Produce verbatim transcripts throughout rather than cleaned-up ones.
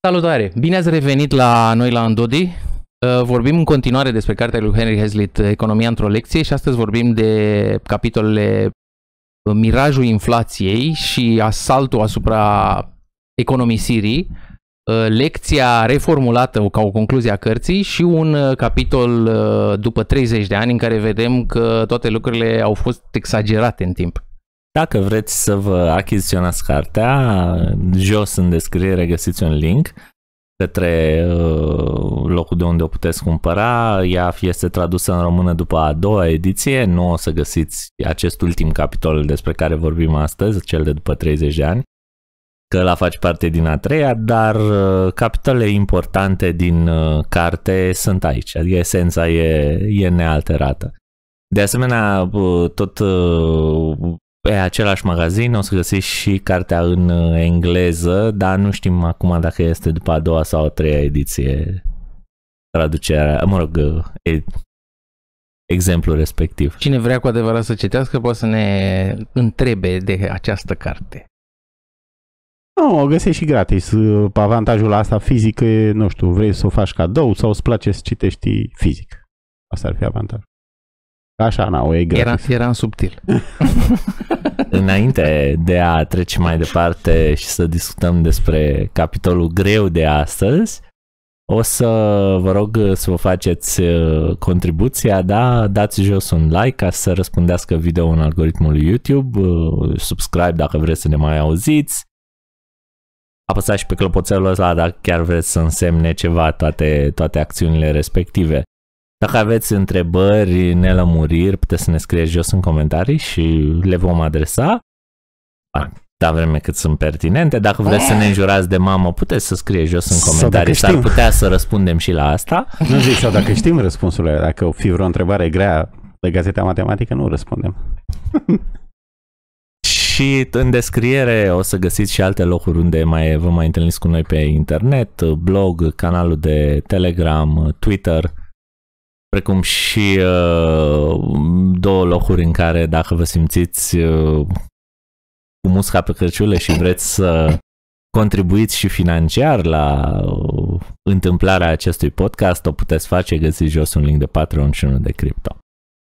Salutare! Bine ați revenit la noi la Andodi. Vorbim în continuare despre cartea lui Henry Hazlitt, Economia într-o lecție, și astăzi vorbim de capitolele Mirajul inflației și asaltul asupra economisirii, lecția reformulată ca o concluzie a cărții și un capitol după treizeci de ani în care vedem că toate lucrurile au fost exagerate în timp. Dacă vreți să vă achiziționați cartea, jos în descriere găsiți un link către locul de unde o puteți cumpăra. Ea este tradusă în română după a doua ediție. Nu o să găsiți acest ultim capitol despre care vorbim astăzi, cel de după treizeci de ani, că ăla face parte din a treia, dar capitolele importante din carte sunt aici, adică esența e, e nealterată. De asemenea, tot pe același magazin o să găsiți și cartea în engleză, dar nu știm acum dacă este după a doua sau a treia ediție traducerea, mă rog, exemplul respectiv. Cine vrea cu adevărat să citească poate să ne întrebe de această carte. Nu, o găsești și gratis. Avantajul asta fizic e, nu știu, vrei să o faci cadou sau îți place să citești fizic. Asta ar fi avantajul. Așa, n-au, e gratis. Era, era în subtil. Înainte de a trece mai departe și să discutăm despre capitolul greu de astăzi, o să vă rog să vă faceți contribuția, da? Dați jos un like ca să răspundească video în algoritmul YouTube, subscribe dacă vreți să ne mai auziți, apăsați și pe clopoțelul ăsta dacă chiar vreți să însemne ceva toate, toate acțiunile respective. Dacă aveți întrebări, nelămuriri, puteți să ne scrieți jos în comentarii și le vom adresa, atâta vreme cât sunt pertinente. Dacă vreți să ne înjurați de mamă, puteți să scrieți jos în comentarii, s-ar putea să răspundem și la asta. Nu zic, sau dacă știm răspunsurile, dacă o fi vreo întrebare grea de Gazeta Matematică, nu răspundem. Și în descriere o să găsiți și alte locuri unde mai vă mai întâlniți cu noi pe internet, blog, canalul de Telegram, Twitter, precum și uh, două locuri în care, dacă vă simțiți uh, cu musca pe cărciule și vreți să contribuiți și financiar la uh, întâmplarea acestui podcast, o puteți face, găsiți jos un link de Patreon și unul de cripto.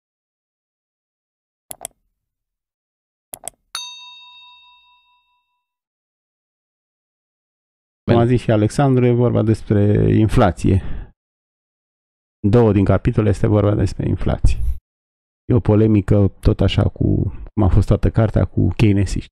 Cum a zis și Alexandru, e vorba despre inflație. Două din capitole este vorba despre inflație. E o polemică tot așa cu, cum a fost toată cartea, cu keynesiști.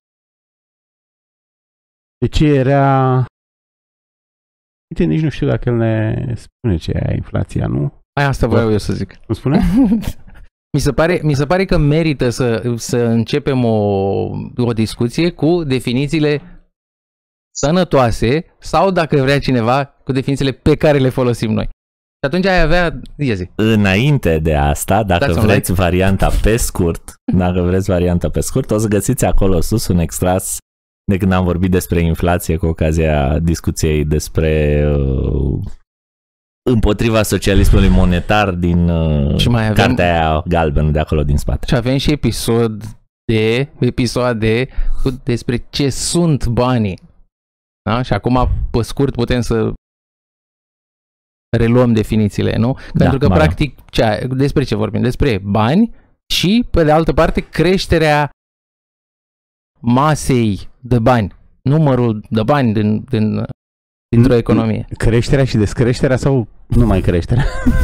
De ce era... Uite, nici nu știu dacă el ne spune ce e inflația, nu? Aia asta vreau eu să zic. Nu spune? mi, se pare, mi se pare că merită să, să începem o, o discuție cu definițiile sănătoase sau, dacă vrea cineva, cu definițiile pe care le folosim noi. Și atunci ai avea... Zi. Înainte de asta, dacă Dați vreți like. varianta pe scurt, dacă vreți varianta pe scurt, o să găsiți acolo sus un extras de când am vorbit despre inflație cu ocazia discuției despre uh, împotriva socialismului monetar din uh, și mai avem, cartea aia galbenă de acolo din spate. Și avem și episod de, episoade despre ce sunt banii. Da? Și acum, pe scurt, putem să reluăm definițiile, nu? Da, pentru că, practic, ce, despre ce vorbim? Despre bani și, pe de altă parte, creșterea masei de bani, numărul de bani din, din, dintr-o economie. Creșterea și descreșterea sau numai creșterea?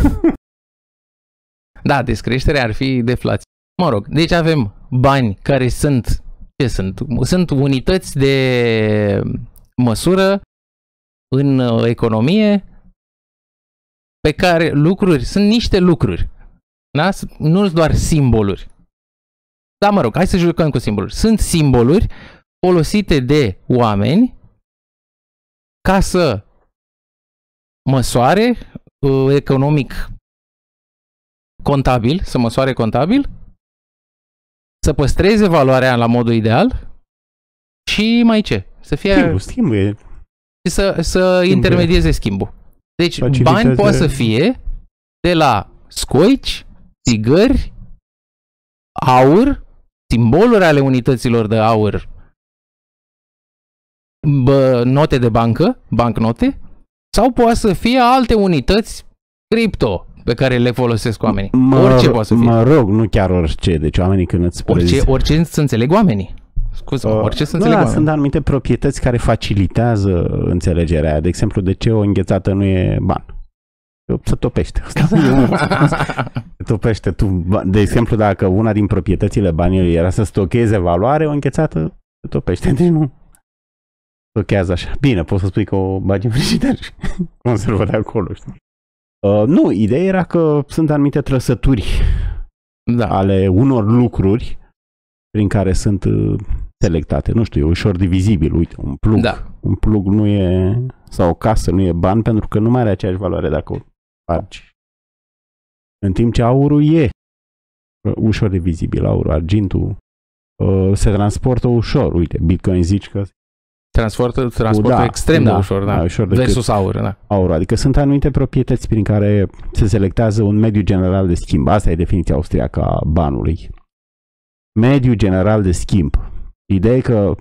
Da, descreșterea ar fi deflație. Mă rog, deci avem bani care sunt, ce sunt? Sunt unități de măsură în economie pe care lucruri, sunt niște lucruri, da? Nu sunt doar simboluri. Da, mă rog, hai să jucăm cu simboluri. Sunt simboluri folosite de oameni ca să măsoare uh, economic contabil, să măsoare contabil, să păstreze valoarea la modul ideal și mai ce? Să fie... Schimbul, schimbul e... Să, să schimbul intermedieze schimbul. Deci bani poate să fie de la scoici, țigări, aur, simboluri ale unităților de aur, bă, note de bancă, bancnote, Sau poate să fie alte unități cripto pe care le folosesc oamenii. Mă, orice poate să fie. Mă rog, nu chiar orice. Deci oamenii când îți Orice, orice să înțeleg oamenii. Scuze, uh, orice să înțeleg da, oamenii. Sunt anumite proprietăți care facilitează înțelegerea aia. De exemplu, de ce o înghețată nu e ban? Se topește. Se topește tu. De exemplu, dacă una din proprietățile banilor era să stocheze valoare, o înghețată se topește. Deci nu stochează așa. Bine, poți să spui că o bagi în frigider și conservă de acolo, știi? Uh, nu, ideea era că sunt anumite trăsături da. ale unor lucruri prin care sunt uh, selectate. Nu știu, e ușor divizibil. Uite, un plug. Da. Un plug nu e, sau o casă nu e ban pentru că nu mai are aceeași valoare dacă o spargi. În timp ce aurul e ușor divizibil. Aurul, argintul uh, se transportă ușor. Uite, Bitcoin zici că Transportă, transportă da, extrem da, de ușor, da. Da, ușor Versus aur, da. Aur, adică sunt anumite proprietăți prin care se selectează un mediu general de schimb. Asta e definiția austriacă a banului. Mediu general de schimb. Ideea e că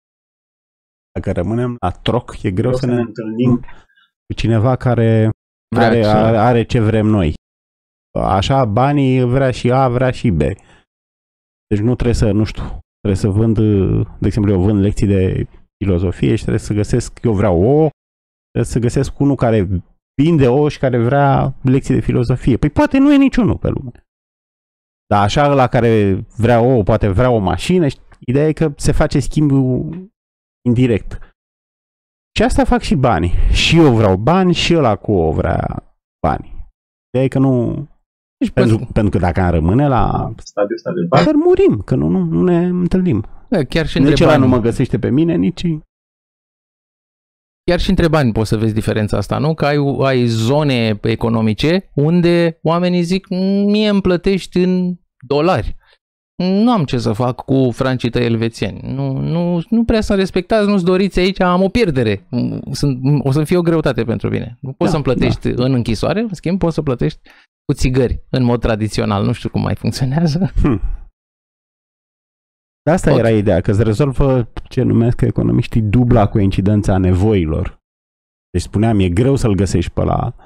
dacă rămânem la troc, e greu să ne întâlnim cu cineva care are, are, are ce vrem noi. Așa, banii vrea și A, vrea și B. Deci nu trebuie să, nu știu, trebuie să vând, de exemplu, eu vând lecții de filozofie și trebuie să găsesc, eu vreau O, trebuie să găsesc unul care vinde O și care vrea lecții de filozofie. Păi poate nu e niciunul pe lume. Dar așa la care vrea O, poate vrea o mașină, ideea e că se face schimbul indirect. Și asta fac și banii. Și eu vreau bani și ăla cu O vrea bani. Ideea e că nu... Deci pentru, pentru, pentru că dacă am rămâne la stadiul ăsta de bani, murim, că nu, nu, nu ne întâlnim. Da, chiar și nici ăla nu mă găsește pe mine, nici... Chiar și între bani poți să vezi diferența asta, nu? Că ai, ai zone economice unde oamenii zic, mie îmi plătești în dolari. Nu am ce să fac cu francii tăi elvețieni. Nu, nu, nu prea sunt respectați, nu-ți doriți aici, am o pierdere. Sunt, o să fie o greutate pentru mine. Nu poți da, să-mi plătești da. în închisoare, în schimb poți să plătești cu țigări, în mod tradițional. Nu știu cum mai funcționează. Hmm. Asta okay. Era ideea, că îți rezolvă ce numesc economiștii dubla coincidența a nevoilor. Deci spuneam, e greu să-l găsești pe ăla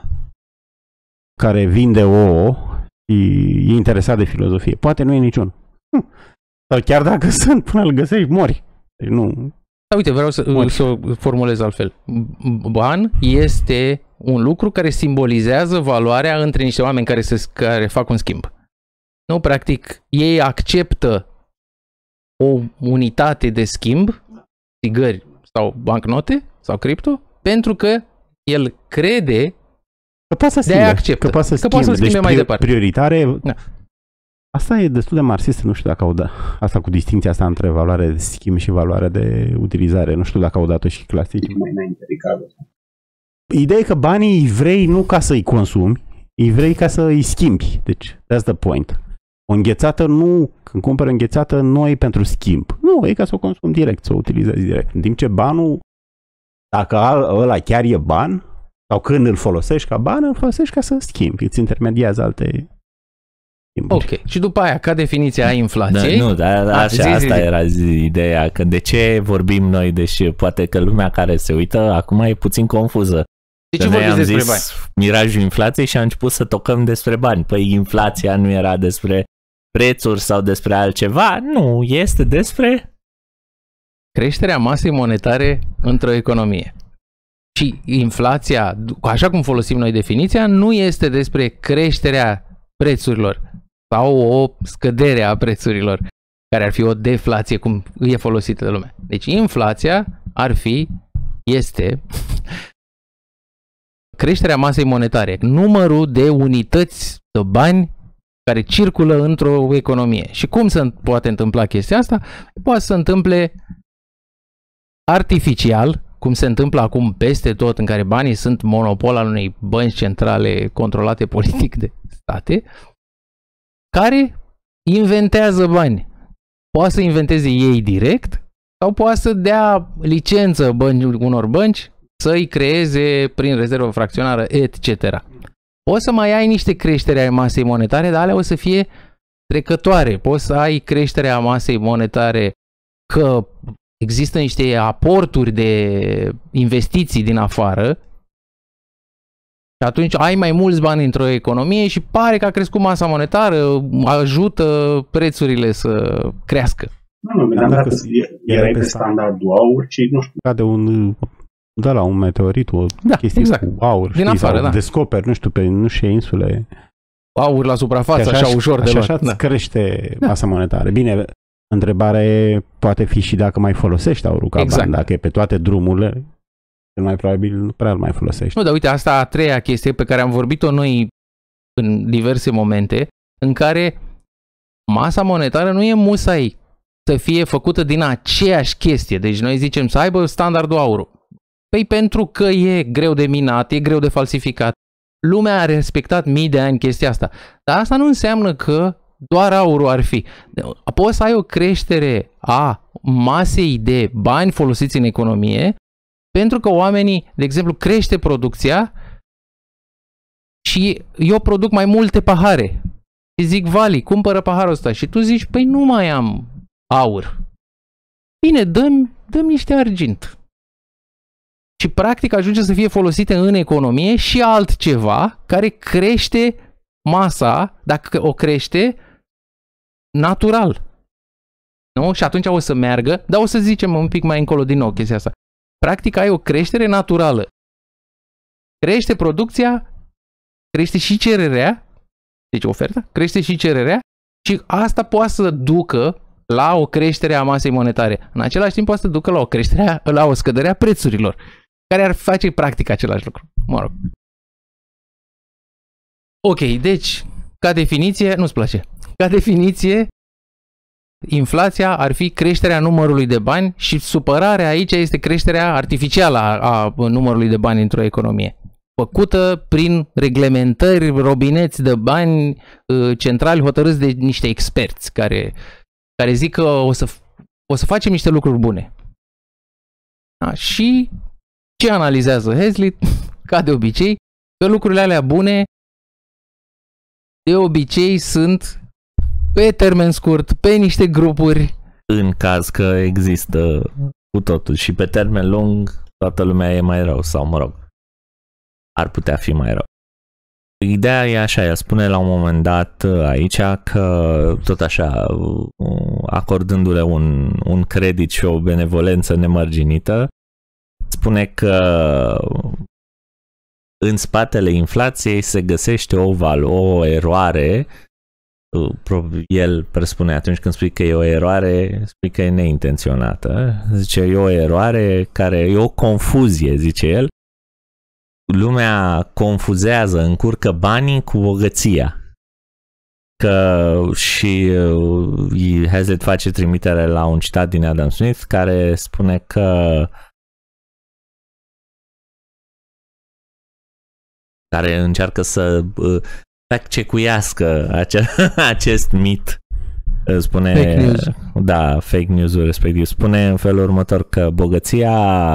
care vinde ouă și e interesat de filozofie. Poate nu e niciun. Hm. Sau chiar dacă sunt, până îl găsești, mori. Deci nu... Da, uite, vreau să, să o formulez altfel. Ban este un lucru care simbolizează valoarea între niște oameni care, se, care fac un schimb. Nu, practic, ei acceptă o unitate de schimb, țigări sau bancnote sau cripto, pentru că el crede că poate să schimbe, acceptă, că poate să că schimbe, poate să schimbe deci mai departe. Prioritare... Da. Asta e destul de marxistă, nu știu dacă au dat. Asta cu distinția asta între valoare de schimb și valoare de utilizare. Nu știu dacă au dat-o și clasici mai înainte, Ricardo. Ideea e că banii îi vrei nu ca să-i consumi, îi vrei ca să îi schimbi. Deci, that's the point. O înghețată nu, când cumperi înghețată, nu e pentru schimb. Nu, e ca să o consumi direct, să o utilizezi direct. În timp ce banul, dacă ăla chiar e ban, sau când îl folosești ca ban, îl folosești ca să schimbi. Îți intermediază alte... Ok. Și după aia, ca definiția a inflației... Da, nu, dar așa, zi, zi, asta zi. Era zi, ideea, că de ce vorbim noi, deși poate că lumea care se uită acum e puțin confuză. De ce vorbim despre bani? Mirajul inflației și am început să tocăm despre bani. Păi inflația nu era despre prețuri sau despre altceva? Nu, este despre... creșterea masei monetare într-o economie. Și inflația, așa cum folosim noi definiția, nu este despre creșterea prețurilor sau o scădere a prețurilor, care ar fi o deflație, cum e folosită de lume. Deci inflația ar fi, este creșterea masei monetare, numărul de unități de bani care circulă într-o economie. Și cum se poate întâmpla chestia asta? Poate să se întâmple artificial, cum se întâmplă acum peste tot, în care banii sunt monopol al unei bănci centrale controlate politic de state, care inventează bani. Poate să inventeze ei direct sau poate să dea licență bănci, unor bănci să-i creeze prin rezervă fracționară, et cetera. Poți să mai ai niște creștere a masei monetare, dar alea o să fie trecătoare. Poți să ai creșterea masei monetare că există niște aporturi de investiții din afară Și atunci ai mai mulți bani într-o economie și pare că a crescut masa monetară, ajută prețurile să crească. Nu, nu, dar dacă erai pe standardul aur, și nu știu. De un, de la un meteorit, o da, chestie exact. cu aur, din știi, afară, sau da. descoperi, nu știu, pe nu știu, insule. Aur la suprafață, așa, așa ușor de luat. Așa Da. crește masa monetară. Bine, întrebarea e, poate fi și dacă mai folosești aurul ca exact. bani, dacă e pe toate drumurile, cel mai probabil nu prea îl mai folosești. Nu, dar uite, asta a treia chestie pe care am vorbit-o noi în diverse momente, în care masa monetară nu e musai să fie făcută din aceeași chestie. Deci noi zicem să aibă standardul aur. Păi pentru că e greu de minat, e greu de falsificat. Lumea a respectat mii de ani chestia asta. Dar asta nu înseamnă că doar aurul ar fi. Poți să ai o creștere a masei de bani folosiți în economie pentru că oamenii, de exemplu, crește producția și eu produc mai multe pahare. Și zic, Vali, cumpără paharul ăsta. Și tu zici, păi nu mai am aur. Bine, dăm, dăm niște argint. Și practic ajunge să fie folosite în economie și altceva care crește masa, dacă o crește, natural. Nu? Și atunci o să meargă, dar o să zicem un pic mai încolo din nou chestia asta. Practic ai o creștere naturală. Crește producția, crește și cererea, deci oferta, crește și cererea și asta poate să ducă la o creștere a masei monetare. În același timp poate să ducă la o creștere, la o scădere a prețurilor, care ar face practic același lucru. Mă rog. Ok, deci, ca definiție, nu-ți place, ca definiție, inflația ar fi creșterea numărului de bani și supărarea aici este creșterea artificială a, a numărului de bani într-o economie. Făcută prin reglementări, robineți de bani centrali hotărâți de niște experți care, care zic că o să, o să facem niște lucruri bune. Da, și ce analizează Hazlitt? Ca de obicei, că lucrurile alea bune de obicei sunt pe termen scurt, pe niște grupuri. În caz că există cu totul și pe termen lung toată lumea e mai rău sau mă rog, ar putea fi mai rău. Ideea e așa, el spune la un moment dat aici că tot așa, acordându-le un, un credit și o benevolență nemărginită, spune că în spatele inflației se găsește o valo, o eroare. El presupune atunci când spui că e o eroare, spui că e neintenționată. Zice, e o eroare care e o confuzie, zice el. Lumea confuzează, încurcă banii cu bogăția. Că și uh, Hazlitt face trimitere la un citat din Adam Smith care spune că care încearcă să uh, fact-checuiască ace- acest mit. Spune, fake news. Da, fake news-ul respectiv. Spune în felul următor că bogăția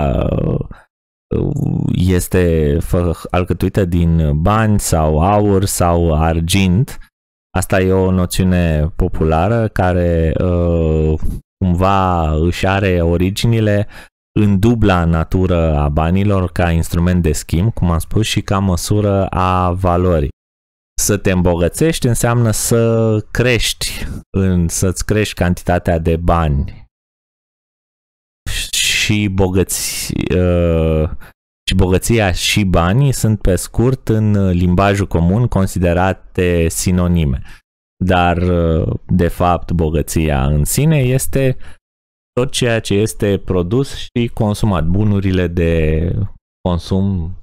este alcătuită din bani sau aur sau argint. Asta e o noțiune populară care uh, cumva își are originile în dubla natură a banilor ca instrument de schimb, cum am spus, și ca măsură a valorii. Să te îmbogățești înseamnă să crești, în, să-ți crești cantitatea de bani. Și, bogăți, uh, și bogăția și banii sunt pe scurt în limbajul comun considerate sinonime. Dar de fapt bogăția în sine este tot ceea ce este produs și consumat, bunurile de consum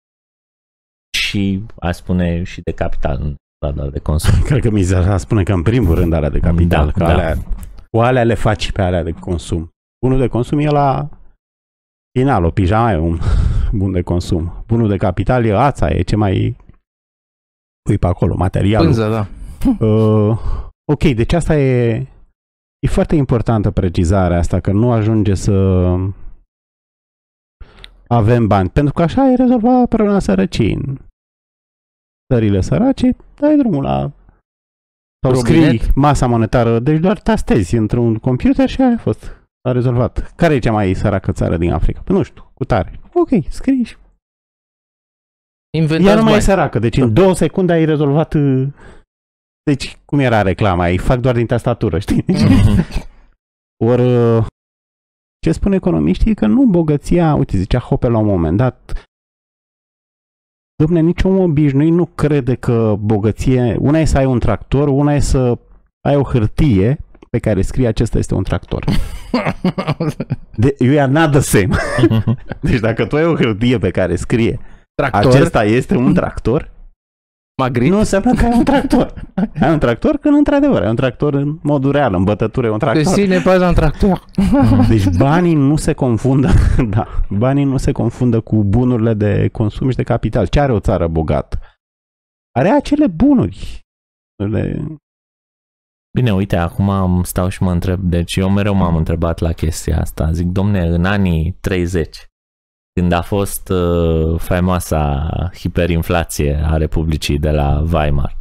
și, aș spune, și de capital, nu de consum. Cred că mi-a spune că în primul rând alea de capital, da, că da. Alea, cu alea le faci pe alea de consum. Bunul de consum e la final, o pijama e un bun de consum. Bunul de capital e ața, e ce mai pui pe acolo, materialul. Pânză, da. Uh, ok, deci asta e, e foarte importantă precizarea asta, că nu ajunge să avem bani, pentru că așa e rezolvat problema sărăciei. În țările sărace, dai drumul la sau scrii masa monetară, deci doar tastezi într-un computer și aia a fost, a rezolvat. Care e cea mai săracă țară din Africa? Păi nu știu, cu tare. Ok, scrii și Inventați ea nu mai e bani. săracă, deci în două secunde ai rezolvat. Deci cum era reclama? Îi fac doar din tastatură, știi? Ori ce spun economiștii? Că nu bogăția, uite, zicea Hoppe la un moment dat, dom'le, nici om obișnuit nu crede că bogăție, una e să ai un tractor, una e să ai o hârtie pe care scrie acesta este un tractor. De, you are not the same. Deci dacă tu ai o hârtie pe care scrie Tractor. acesta este un tractor, Magrit. nu înseamnă că ai un tractor. Ai un tractor când într-adevăr ai un tractor în modul real, în bătătură e un tractor. Desine paza în tractor. Deci banii nu se confundă, da, banii nu se confundă cu bunurile de consum și de capital. Ce are o țară bogată? Are acele bunuri. Le... Bine, uite, acum stau și mă întreb, deci eu mereu m-am întrebat la chestia asta. Zic, domne, în anii treizeci, când a fost uh, faimoasa hiperinflație a Republicii de la Weimar,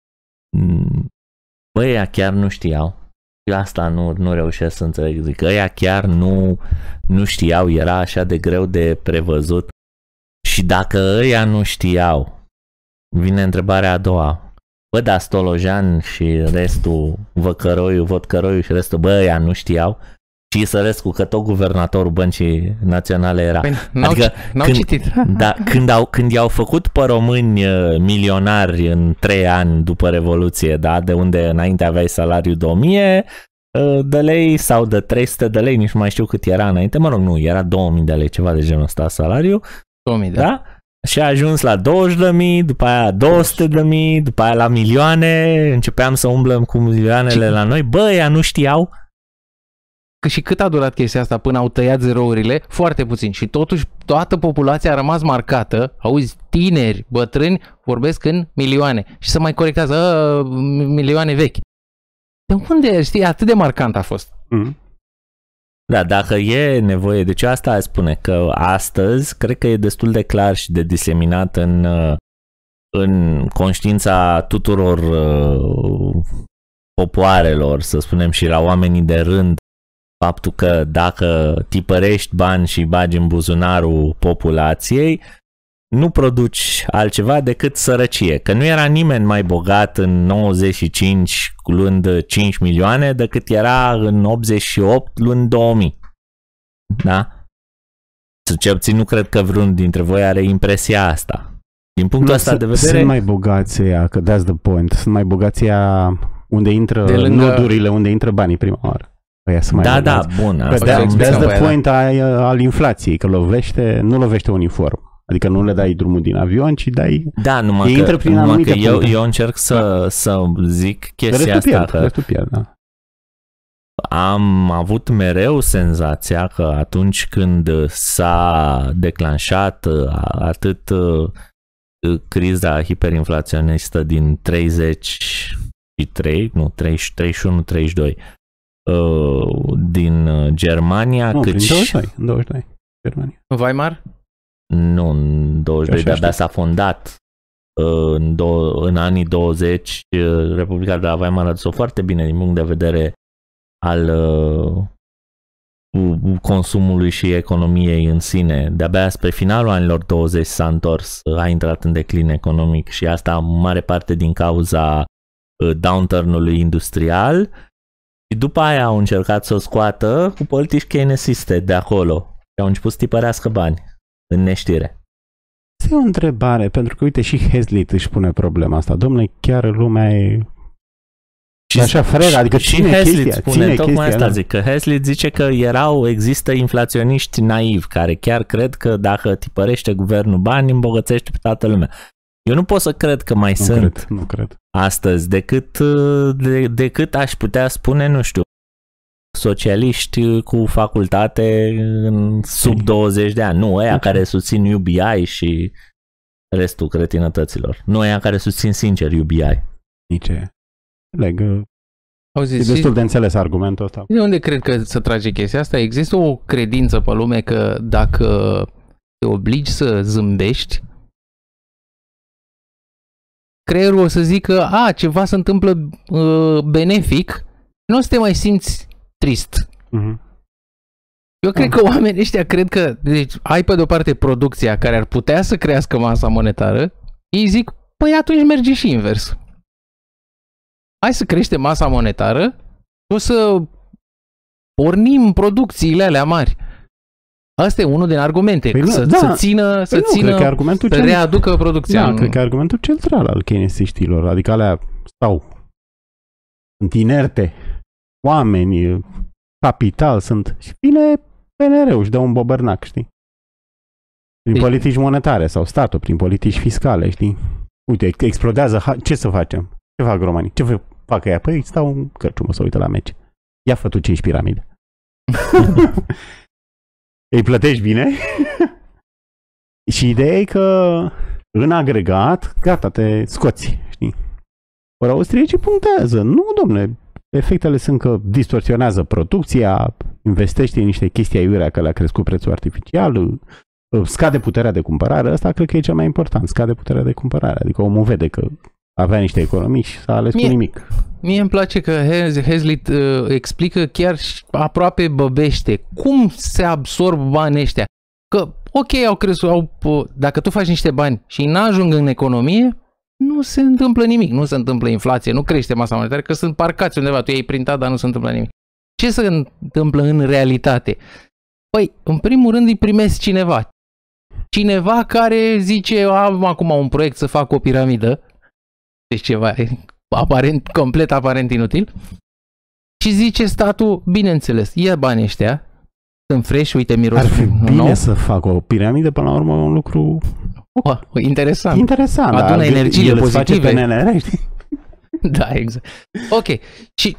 băi, ăia chiar nu știau. Eu asta nu, nu reușesc să înțeleg. Zic, ăia chiar nu, nu știau, era așa de greu de prevăzut. Și dacă ăia nu știau, vine întrebarea a doua. Bă, dar Stolojan și restul, Văcăroiu, Vodcăroiu și restul, bă, ăia nu știau. Și Sărescu, că tot guvernatorul Băncii Naționale era. Păi, n-au, adică, n-au când, citit. Da, când, au, când i-au făcut pe români milionari în trei ani după Revoluție, da, de unde înainte aveai salariu de o mie de lei sau de trei sute de lei, nici nu mai știu cât era înainte, mă rog, nu, era două mii de lei, ceva de genul ăsta salariu. două mii, da. Da? Și a ajuns la douăzeci de mii, după aia două sute de mii, după aia la milioane, începeam să umblăm cu milioanele la noi. Bă, ea nu știau. Că și cât a durat chestia asta până au tăiat zerourile? Foarte puțin. Și totuși toată populația a rămas marcată. Auzi, tineri, bătrâni, vorbesc în milioane. Și să mai corectează, a, milioane vechi. De unde, știi, atât de marcant a fost? Mm. Da, dacă e nevoie, deci asta aș spune că astăzi cred că e destul de clar și de diseminat în, în conștiința tuturor uh, popoarelor, să spunem, și la oamenii de rând, faptul că dacă tipărești bani și bagi în buzunarul populației, nu produci altceva decât sărăcie. Că nu era nimeni mai bogat în nouăzeci și cinci luând cinci milioane decât era în optzeci și opt luând două mii. Da? Ce obțin, nu cred că vreunul dintre voi are impresia asta. Din punctul nu, ăsta de vedere... Sunt mai bogați ea, că that's the point. Sunt mai bogați ea unde intră de lângă... nodurile, unde intră banii prima oară. Mai da, da, bogați. bun. Asta Asta that's, that's the da. point al, al inflației, că lovește, nu lovește uniform. Adică nu le dai drumul din avion, ci dai... Da, numai intră că, prin numai că eu, puncte. eu încerc să, da. să zic chestia restul asta. pierd, Că restul pierd, da. am avut mereu senzația că atunci când s-a declanșat atât criza hiperinflaționistă din treizeci și trei, nu, treizeci, treizeci și unu treizeci și doi, din Germania, nu, cât prin și... douăzeci și doi, în douăzeci și doi, Germania. Weimar? Nu, în douăzeci și doi, dar s-a fondat. În, do- în anii douăzeci, Republica de la Weimar a dus-o foarte bine din punct de vedere al uh, consumului și economiei în sine. De-abia spre finalul anilor douăzeci s-a întors, a intrat în declin economic și asta în mare parte din cauza uh, downturn-ului industrial. Și după aia au încercat să o scoată cu politici keynesiste de acolo și au început să tipărească bani în neștire. Este o întrebare, pentru că uite și Hazlitt își pune problema asta. Dom'le, chiar lumea e și așa frera, adică și ține Hazlitt chestia, spune, ține tocmai chestia, asta da. zic, că Hazlitt zice că erau, există inflaționiști naivi care chiar cred că dacă tipărește guvernul bani, îmbogățește pe toată lumea. Eu nu pot să cred că mai nu sunt cred, nu cred. astăzi, decât, de, decât aș putea spune, nu știu, socialiști cu facultate în sub douăzeci de ani. Nu, ăia care susțin U B I și restul cretinătăților. Nu ăia care susțin sincer U B I. Nici e. Leg, Auzi, e și destul de înțeles argumentul ăsta. de unde cred că să trage chestia asta? Există o credință pe lume că dacă te obligi să zâmbești, creierul o să zică, a, ceva se întâmplă uh, benefic, nu o să te mai simți trist. Uh-huh. Eu cred că oamenii ăștia cred că, deci, ai pe de-o parte producția care ar putea să crească masa monetară, ei zic, păi atunci merge și invers. Hai să creștem masa monetară, o să pornim producțiile alea mari. Asta e unul din argumente, păi nu, să, da. să țină, să, păi nu, țină, că să cel... readucă producția. Da, în... cred că argumentul central al keynesiștilor, adică alea stau, sunt inerte, oameni, capital, sunt, și vine P N R-ul și dă un bobărnac, știi? Prin e... politici monetare sau statul, prin politici fiscale, știi? Uite, explodează, ce să facem? Ce fac romanii? Ce fac ea? Păi stau în cărciumă să uită la meci. Ia fă tu cinci piramide. Îi plătești bine? Și ideea e că în agregat, gata, te scoți, știi? Ori austriecii punctează. Nu, domne, efectele sunt că distorsionează producția, investești în niște chestii aiurea că le-a crescut prețul artificial, scade puterea de cumpărare. Asta cred că e cel mai important, scade puterea de cumpărare. Adică omul vede că avea niște economii și s-a ales mie, cu nimic. Mie îmi place că Hazlitt uh, explică chiar aproape băbește cum se absorb banii ăștia. Că, ok, au crescut, au, dacă tu faci niște bani și n-ajung în economie, nu se întâmplă nimic, nu se întâmplă inflație, nu crește masa monetară, că sunt parcați undeva, tu i-ai printat, dar nu se întâmplă nimic. Ce se întâmplă în realitate? Păi, în primul rând îi primesc cineva. Cineva care zice, am acum un proiect să fac o piramidă, deci ceva aparent, complet aparent inutil, și zice statul, bineînțeles, ia banii ăștia, sunt fresh, uite, miros. Ar fi bine nou. Să fac o piramidă, până la urmă, un lucru oh, interesant. Interesant, adună da, energiile pozitive. Pe N L R, știi? Da, exact. Ok. Și,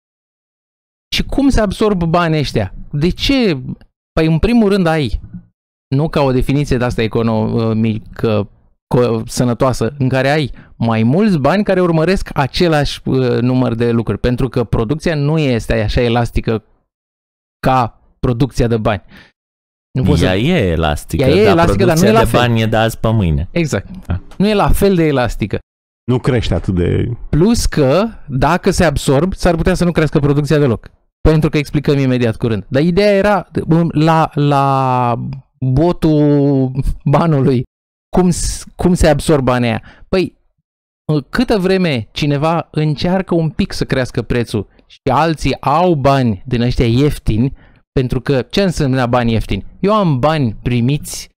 și cum se absorb banii ăștia? De ce? Păi, în primul rând, ai, nu ca o definiție de asta economică sănătoasă, în care ai mai mulți bani care urmăresc același uh, număr de lucruri, pentru că producția nu este așa elastică ca producția de bani. Nu ea să... e elastică, ea e dar elastică, producția dar nu e de la fel. Bani e de azi pe mâine. Exact. Ah. Nu e la fel de elastică. Nu crește atât de... Plus că, dacă se absorb, s-ar putea să nu crească producția deloc. Pentru că explicăm imediat curând. Dar ideea era la, la botul banului. Cum, cum se absorb banii aia? Păi, câtă vreme cineva încearcă un pic să crească prețul și alții au bani din ăștia ieftini, pentru că ce înseamnă bani ieftini? Eu am bani primiți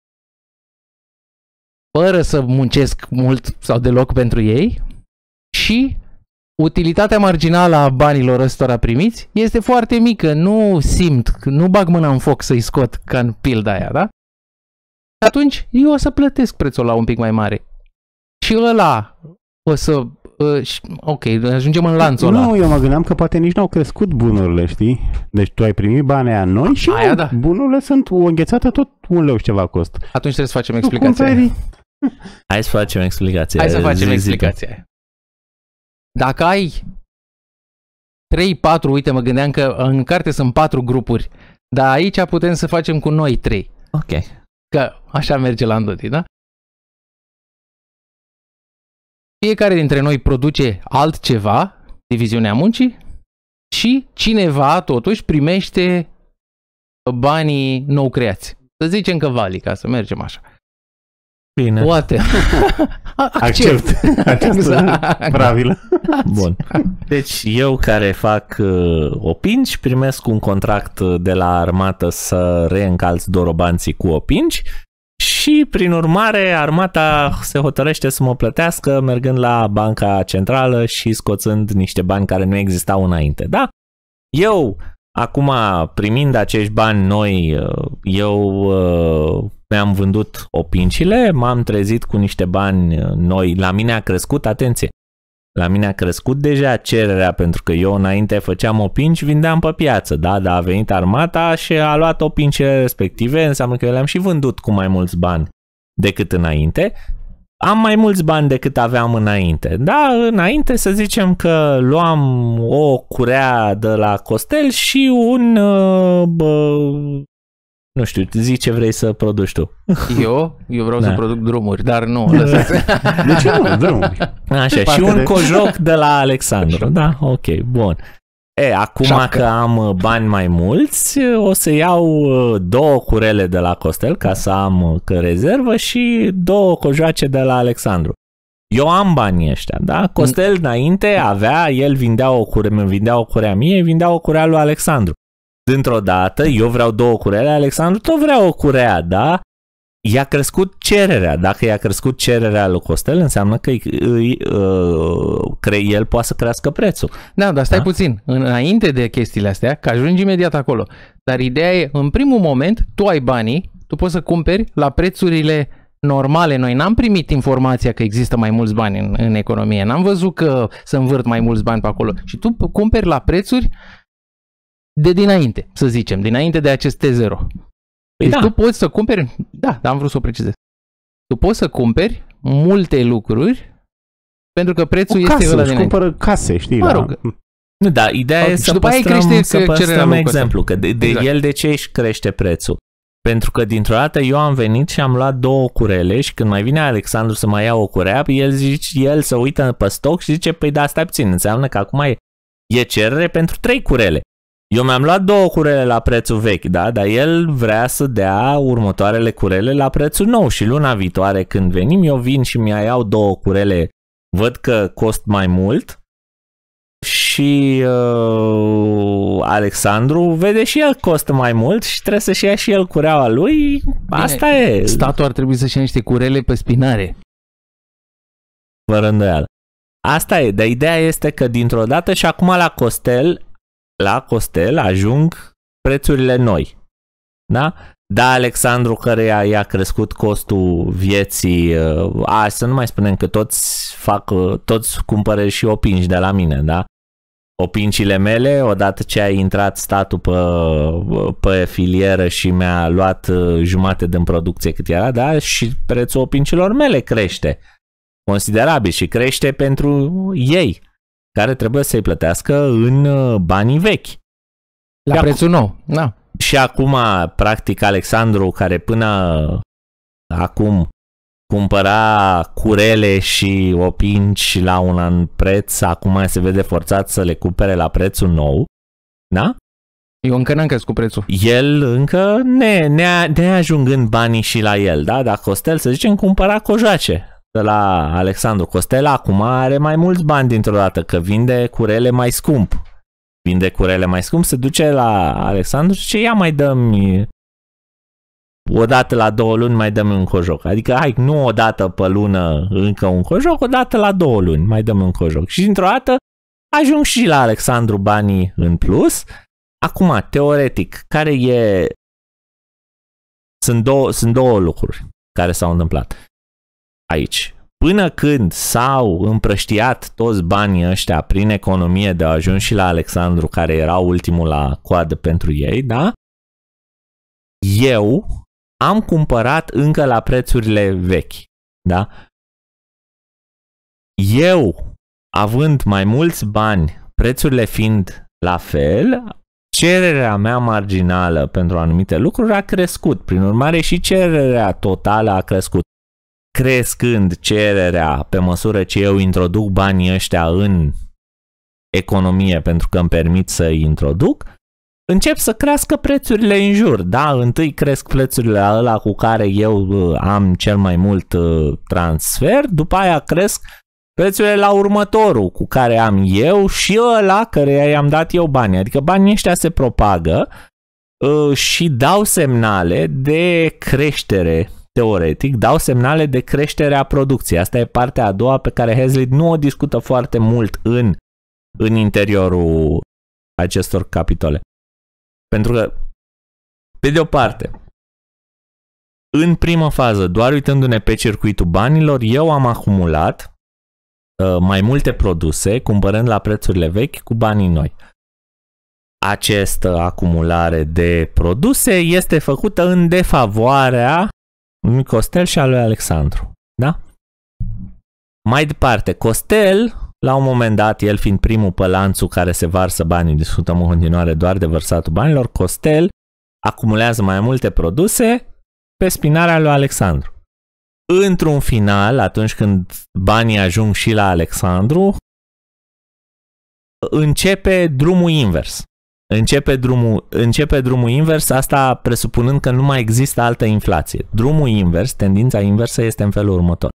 fără să muncesc mult sau deloc pentru ei și utilitatea marginală a banilor ăstora primiți este foarte mică. Nu simt, nu bag mâna în foc să-i scot ca în pilda aia, da? Atunci eu o să plătesc prețul la un pic mai mare. Și ăla o să... Uh, ok, ajungem în lanțul ăla. Nu, eu mă gândeam că poate nici n-au crescut bunurile, știi? Deci tu ai primit banii aia noi și aia, da. Bunurile sunt o înghețată tot un leu și ceva cost. Atunci trebuie să facem explicația. Hai să facem explicația. Hai să facem explicația. Dacă ai trei patru, uite, mă gândeam că în carte sunt patru grupuri, dar aici putem să facem cu noi trei. Ok. Că așa merge la Andoti, da? Fiecare dintre noi produce altceva, diviziunea muncii, și cineva totuși primește banii nou creați. Să zicem că Vali, ca să mergem așa. Bine. Poate. Accept. Această exact. Pravilă. Bun. Deci eu care fac uh, opinci, primesc un contract de la armată să reîncalț dorobanții cu opinci și prin urmare armata se hotărăște să mă plătească mergând la banca centrală și scoțând niște bani care nu existau înainte. Da? Eu, acum primind acești bani noi, eu uh, mi-am vândut opincile, m-am trezit cu niște bani noi, la mine a crescut, atenție, la mine a crescut deja cererea, pentru că eu înainte făceam opinci, vindeam pe piață, da, dar a venit armata și a luat opincile respective, înseamnă că eu le-am și vândut cu mai mulți bani decât înainte, am mai mulți bani decât aveam înainte, da, înainte să zicem că luam o curea de la Costel și un... Uh, bă, nu știu, zici ce vrei să produci tu. Eu? Eu vreau da. să produc drumuri, dar nu. De ce nu? Drumuri. Așa, și un cojoc de la Alexandru. Da? Ok, bun. E, acum Șapcă. că am bani mai mulți, o să iau două curele de la Costel ca să am că rezervă și două cojoace de la Alexandru. Eu am banii ăștia, da? Costel înainte avea, el vindea o cure, îmi vindea o curea mie, vindea o curea lui Alexandru. Dintr-o dată, eu vreau două curele, Alexandru tot vrea o curea, da? I-a crescut cererea. Dacă i-a crescut cererea lui Costel, înseamnă că îi, îi, îi, el poate să crească prețul. Da, dar stai Da? puțin. Înainte de chestiile astea, că ajungi imediat acolo. Dar ideea e, în primul moment, tu ai banii, tu poți să cumperi la prețurile normale. Noi n-am primit informația că există mai mulți bani în, în economie. N-am văzut că se învârt mai mulți bani pe acolo. Și tu cumperi la prețuri de dinainte, să zicem, dinainte de acest T zero. Deci da. tu poți să cumperi, da, dar am vrut să o precizez. Tu poți să cumperi multe lucruri pentru că prețul o este casă, ăla își dinainte. cumpără case, știi? Mă la- rog. Nu, da, ideea Și e să după aia păstrăm, crește să cererea păstrăm lui exemplu, că de, de Exact. el de ce își crește prețul? Pentru că dintr-o dată eu am venit și am luat două curele și când mai vine Alexandru să mai ia o curea, el, zice, el se uită pe stoc și zice, păi da, stai puțin, înseamnă că acum e, e cerere pentru trei curele. Eu mi-am luat două curele la prețul vechi, da? Dar el vrea să dea următoarele curele la prețul nou și luna viitoare când venim eu vin și mi iau două curele, văd că cost mai mult și uh, Alexandru vede și el costă mai mult și trebuie să-și ia și el cureaua lui. Asta e. Statul ar trebui să-și ia niște curele pe spinare. Fără îndoială. Asta e, dar ideea este că dintr-o dată și acum la Costel la Costel ajung prețurile noi. Da? Da, Alexandru căreia i-a crescut costul vieții, a, să nu mai spunem că toți fac, toți cumpără și opinci de la mine, da? Opincile mele, odată ce a intrat statul pe, pe filieră și mi-a luat jumate din producție cât era, da? Și prețul opincilor mele crește considerabil și crește pentru ei, care trebuie să-i plătească în banii vechi. La și prețul nou, da. Și acum, practic, Alexandru, care până acum cumpăra curele și opinci la un an preț, acum se vede forțat să le cumpere la prețul nou, da? Eu încă n-am crescut prețul. El încă ne, ne, neajungând banii și la el, da? Dar Costel, să zicem, cumpăra cojoace de la Alexandru. Costel acum are mai mulți bani dintr-o dată, că vinde curele mai scump. Vinde curele mai scump, se duce la Alexandru și zice, ia mai dă-mi o dată la două luni, mai dă-mi un cojoc. Adică, hai, nu o dată pe lună încă un cojoc, o dată la două luni, mai dă-mi un cojoc. Și dintr-o dată ajung și la Alexandru banii în plus. Acum, teoretic, care e... Sunt două, sunt două lucruri care s-au întâmplat aici. Până când s-au împrăștiat toți banii ăștia prin economie de a ajuns și la Alexandru, care era ultimul la coadă pentru ei, da? Eu am cumpărat încă la prețurile vechi, da? Eu, având mai mulți bani, prețurile fiind la fel, cererea mea marginală pentru anumite lucruri a crescut. Prin urmare, și cererea totală a crescut. Crescând cererea pe măsură ce eu introduc banii ăștia în economie pentru că îmi permit să îi introduc, încep să crească prețurile în jur. Da, întâi cresc prețurile la ăla cu care eu am cel mai mult transfer, după aia cresc prețurile la următorul cu care am eu și ăla care i-am dat eu banii. Adică banii ăștia se propagă și dau semnale de creștere. Teoretic, dau semnale de creștere a producției. Asta e partea a doua pe care Hazlitt nu o discută foarte mult în, în interiorul acestor capitole. Pentru că, pe de o parte, în prima fază, doar uitându-ne pe circuitul banilor, eu am acumulat uh, mai multe produse, cumpărând la prețurile vechi cu banii noi. Această acumulare de produse este făcută în defavoarea lui Costel și al lui Alexandru. Da? Mai departe, Costel, la un moment dat, el fiind primul pe lanțul care se varsă banii, discutăm în continuare doar de vărsatul banilor, Costel acumulează mai multe produse pe spinarea lui Alexandru. Într-un final, atunci când banii ajung și la Alexandru, începe drumul invers. Începe drumul, începe drumul invers, asta presupunând că nu mai există altă inflație. Drumul invers, tendința inversă este în felul următor.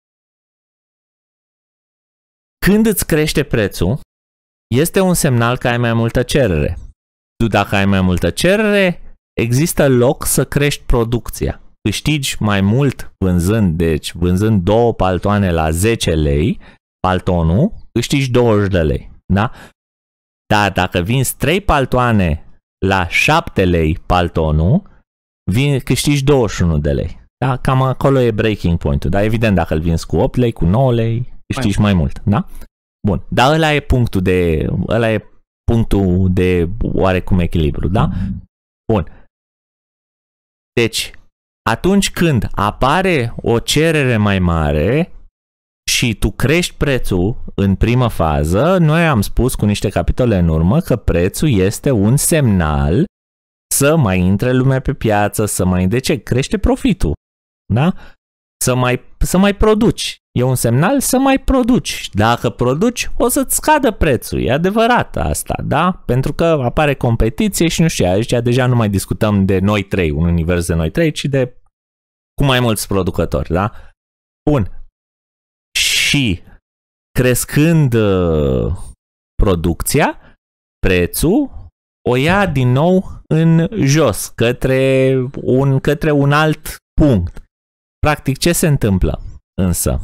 Când îți crește prețul, este un semnal că ai mai multă cerere. Tu dacă ai mai multă cerere, există loc să crești producția. Câștigi mai mult vânzând, deci vânzând două paltoane la zece lei, paltonul, câștigi douăzeci de lei. Da? Dar dacă vinzi trei paltoane la șapte lei paltonul, vin, câștigi douăzeci și unu de lei. Da? Cam acolo e breaking point-ul. Dar evident, dacă îl vinzi cu opt lei, cu nouă lei, câștigi mai, mai mult. Da? Bun. Dar ăla e punctul de, ăla e punctul de oarecum echilibru. Da? Bun. Deci, atunci când apare o cerere mai mare și tu crești prețul în primă fază, noi am spus cu niște capitole în urmă că prețul este un semnal să mai intre lumea pe piață, să mai... De ce? Crește profitul. Da? Să mai, să mai produci. E un semnal să mai produci. Dacă produci, o să-ți scadă prețul. E adevărat asta, da? Pentru că apare competiție și nu știu, aici deja nu mai discutăm de noi trei, un univers de noi trei, ci de cu mai mulți producători, da? Bun. Și crescând uh, producția, prețul o ia din nou în jos, către un, către un alt punct. Practic, ce se întâmplă însă?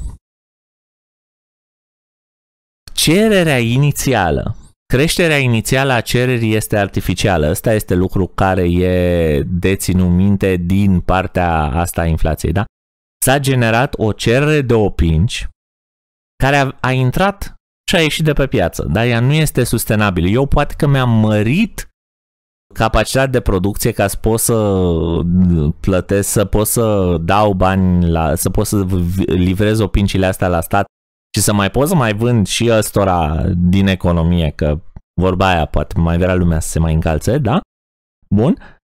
Cererea inițială, creșterea inițială a cererii este artificială. Ăsta este lucru care e de ținut minte din partea asta a inflației, da? S-a generat o cerere de opinci care a, a intrat și a ieșit de pe piață, dar ea nu este sustenabilă. Eu poate că mi-am mărit capacitatea de producție ca să pot să plătesc, să pot să dau bani, la, să pot să livrez opincile astea la stat și să mai pot să mai vând și ăstora din economie, că vorba aia poate mai vrea lumea să se mai încalțe, da? Bun.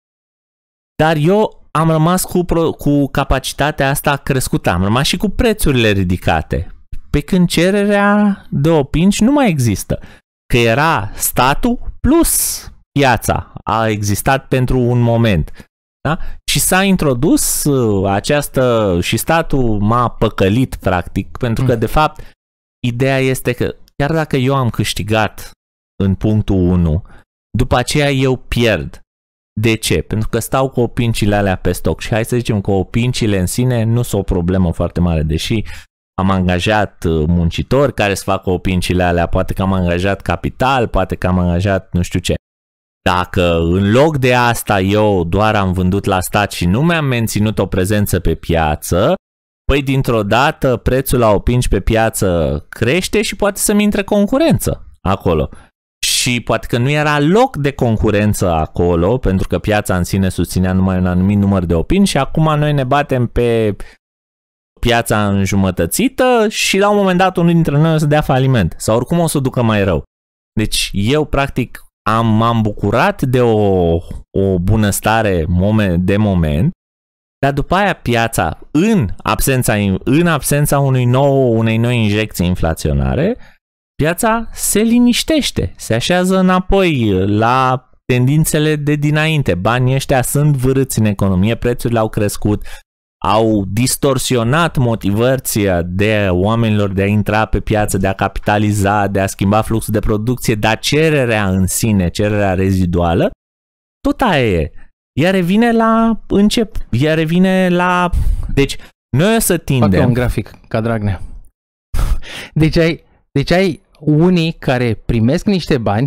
Dar eu am rămas cu, cu capacitatea asta crescută, am rămas și cu prețurile ridicate. Pe când cererea de opinci nu mai există. Că era statul plus piața. A existat pentru un moment. Da? Și s-a introdus această... și statul m-a păcălit, practic, pentru că, de fapt, ideea este că chiar dacă eu am câștigat în punctul unu, după aceea eu pierd. De ce? Pentru că stau cu opincile alea pe stoc și hai să zicem că opincile în sine nu sunt o problemă foarte mare, deși am angajat muncitori care să facă opincile alea, poate că am angajat capital, poate că am angajat nu știu ce. Dacă în loc de asta eu doar am vândut la stat și nu mi-am menținut o prezență pe piață, păi dintr-o dată prețul la opinci pe piață crește și poate să-mi intre concurență acolo. Și poate că nu era loc de concurență acolo, pentru că piața în sine susținea numai un anumit număr de opinci și acum noi ne batem pe piața înjumătățită și la un moment dat unul dintre noi o să dea faliment sau oricum o să o ducă mai rău. Deci eu practic am, m-am bucurat de o, o bunăstare de moment, dar după aia piața, în absența, în absența unui nou, unei noi injecții inflaționare, piața se liniștește, se așează înapoi la tendințele de dinainte. Banii ăștia sunt vârâți în economie, prețurile au crescut, au distorsionat motivația de oamenilor de a intra pe piață, de a capitaliza, de a schimba fluxul de producție, dar cererea în sine, cererea reziduală, tot aia e. Ea revine la încep, ea revine la... Deci, noi o să tindem... Fac un grafic, ca Dragnea. Deci ai, deci ai unii care primesc niște bani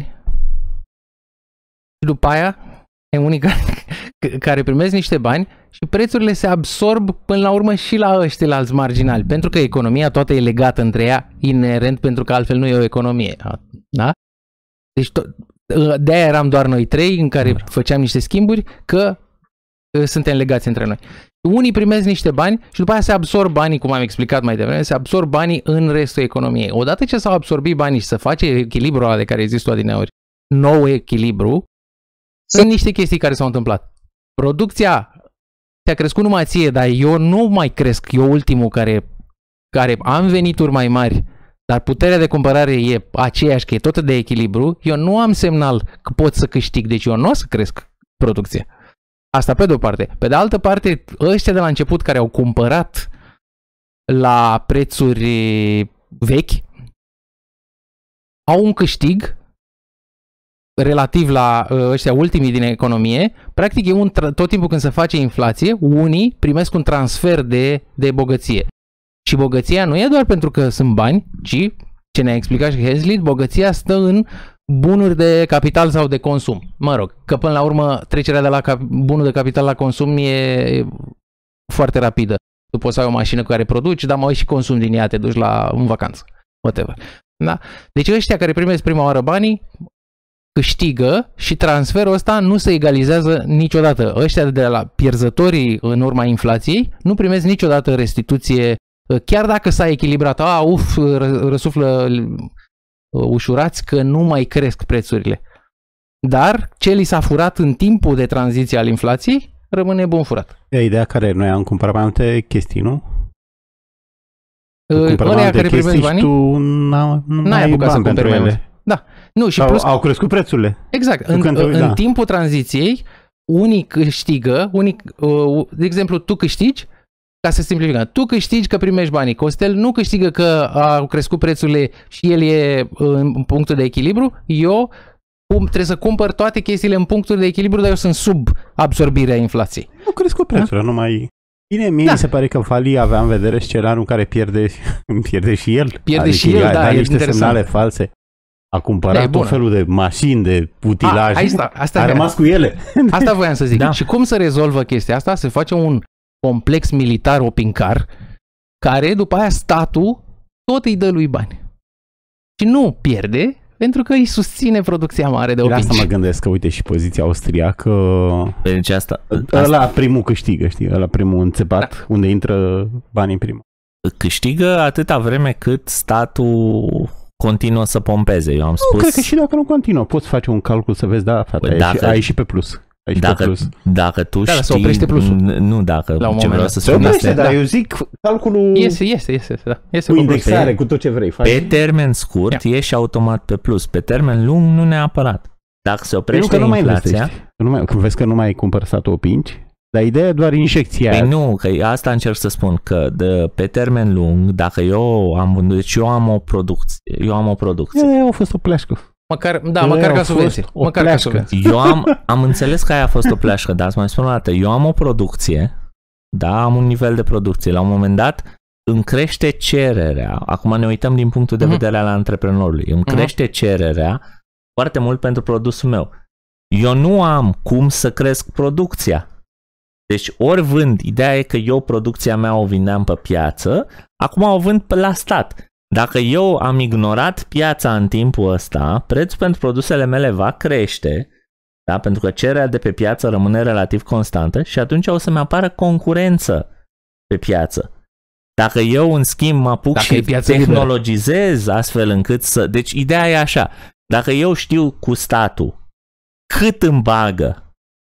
și după aia ai unii care, care primesc niște bani și prețurile se absorb până la urmă și la ăștia alți marginali, pentru că economia toată e legată între ea inerent, pentru că altfel nu e o economie. Da? Deci to- de-aia eram doar noi trei în care făceam niște schimburi, că suntem legați între noi. Unii primesc niște bani și după aia se absorb banii, cum am explicat mai devreme, se absorb banii în restul economiei. Odată ce s-au absorbit banii și să face echilibrul ăla de care există adineori, nou echilibru, sunt niște chestii care s-au întâmplat. Producția ți-a crescut numai ție, dar eu nu mai cresc, eu ultimul care, care am venituri mai mari dar puterea de cumpărare e aceeași, că e tot de echilibru, eu nu am semnal că pot să câștig, deci eu nu o să cresc producția. Asta pe de-o parte. Pe de altă parte, ăștia de la început care au cumpărat la prețuri vechi au un câștig relativ la ăștia ultimii din economie. Practic e un tot timpul când se face inflație, unii primesc un transfer de, de bogăție. Și bogăția nu e doar pentru că sunt bani, ci, ce ne-a explicat și Hazlitt, bogăția stă în bunuri de capital sau de consum. Mă rog, că până la urmă trecerea de la bunul de capital la consum e foarte rapidă. Tu poți să ai o mașină cu care produci, dar mai și consumi din ea, te duci la în vacanță. Whatever. Da? Deci ăștia care primesc prima oară banii câștigă și transferul ăsta nu se egalizează niciodată. Ăștia de la pierzătorii în urma inflației nu primesc niciodată restituție, chiar dacă s-a echilibrat. A, uf, răsuflă ușurați că nu mai cresc prețurile. Dar ce li s-a furat în timpul de tranziție al inflației rămâne bun furat. E ideea care noi am cumpărat mai multe chestii, nu? Ălea care primesc banii, tu n-ai n-ai apucat să cumperi mai mult. Da. Nu, și au, plus, au crescut prețurile. Exact. În, în, în da. timpul tranziției, unii câștigă, unii, de exemplu, tu câștigi, ca să simplificăm, tu câștigi că primești banii. Costel nu câștigă că au crescut prețurile și el e în punctul de echilibru. Eu trebuie să cumpăr toate chestiile în punctul de echilibru, dar eu sunt sub absorbirea inflației. Nu crescut prețurile, da? Nu mai... Bine, mie da. mi se pare că Fali avea în vedere scenariul în care pierde, pierde și el. Pierde adică și el, da, da, e niște interesant. semnale false. A cumpărat tot felul de mașini, de utilaje, a, asta, asta a rămas cu ele. Asta voiam să zic. Da. Și cum se rezolvă chestia asta? Se face un complex militar opincar, care după aia statul tot îi dă lui bani. Și nu pierde, pentru că îi susține producția mare de opinci. De asta mă gândesc că, uite, și poziția austriacă, deci asta, ăla primul câștigă, știi, ăla primul înțepat, da. Unde intră banii primul. Câștigă atâta vreme cât statul continuă să pompeze. Eu am spus... Nu, cred că și dacă nu continuă, poți face un calcul să vezi, da, frate, ai, dacă, ai și pe plus. Ai și dacă, pe plus. Dacă tu da, știi... se oprește plusul. Nu, dacă... La un ce vreau să se spun oprește, asta, dar da. Eu zic calculul... Iese, iese, iese, da. Iese cu indexare, cu tot ce vrei. Faci. Pe termen scurt, yeah. ieși automat pe plus. Pe termen lung, nu neapărat. Dacă se oprește nu, inflația... Nu mai, când vezi că nu mai ai cumpărat satul opinci, dar ideea e doar injecția. Păi nu, că asta încerc să spun, că de, pe termen lung, dacă eu am vândut, deci eu am o producție, eu am o producție. E, a fost o pleașcă. Măcar, da, e, măcar ca subvenție. Măcar ca subvenție. Eu am, am înțeles că aia a fost o pleașcă, dar îți mai spun o dată, eu am o producție, da, am un nivel de producție. La un moment dat îmi crește cererea, acum ne uităm din punctul de uh-huh. vedere al antreprenorului, îmi crește uh-huh. cererea foarte mult pentru produsul meu. Eu nu am cum să cresc producția. Deci ori vând, ideea e că eu producția mea o vindeam pe piață, acum o vând pe la stat. Dacă eu am ignorat piața în timpul ăsta, prețul pentru produsele mele va crește, da? Pentru că cererea de pe piață rămâne relativ constantă și atunci o să-mi apară concurență pe piață. Dacă eu, în schimb, mă apuc Dacă și tehnologizez liberă. Astfel încât să... Deci ideea e așa, dacă eu știu cu statul cât îmi bagă,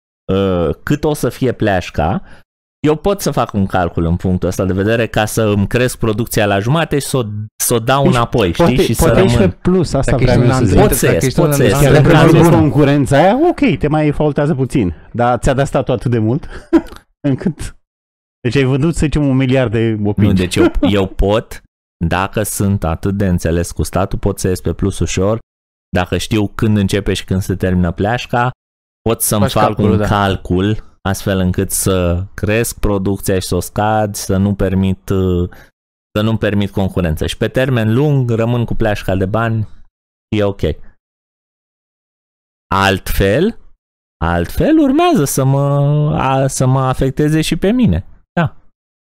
Uh, cât o să fie pleașca, eu pot să fac un calcul în punctul ăsta de vedere ca să îmi cresc producția la jumate și să o, să o dau înapoi, știi? Poate, și poate să rămân... pe plus, asta vreau să zic. Pot să ies, pot să ies. Dacă nu concurența aia, ok, te mai faultează puțin, dar ți-a dat statul atât de mult încât... Deci ai vândut, să zicem, un miliard de opinci. Nu, deci eu, eu pot, dacă sunt atât de înțeles cu statul, pot să ies pe plus ușor, dacă știu când începe și când se termină pleașca, pot să-mi Faci fac calculul, un da. calcul astfel încât să cresc producția și să o scad, să nu permit să nu permit concurență. Și pe termen lung rămân cu pleașca de bani și e ok. Altfel, altfel urmează să mă, a, să mă afecteze și pe mine. Da.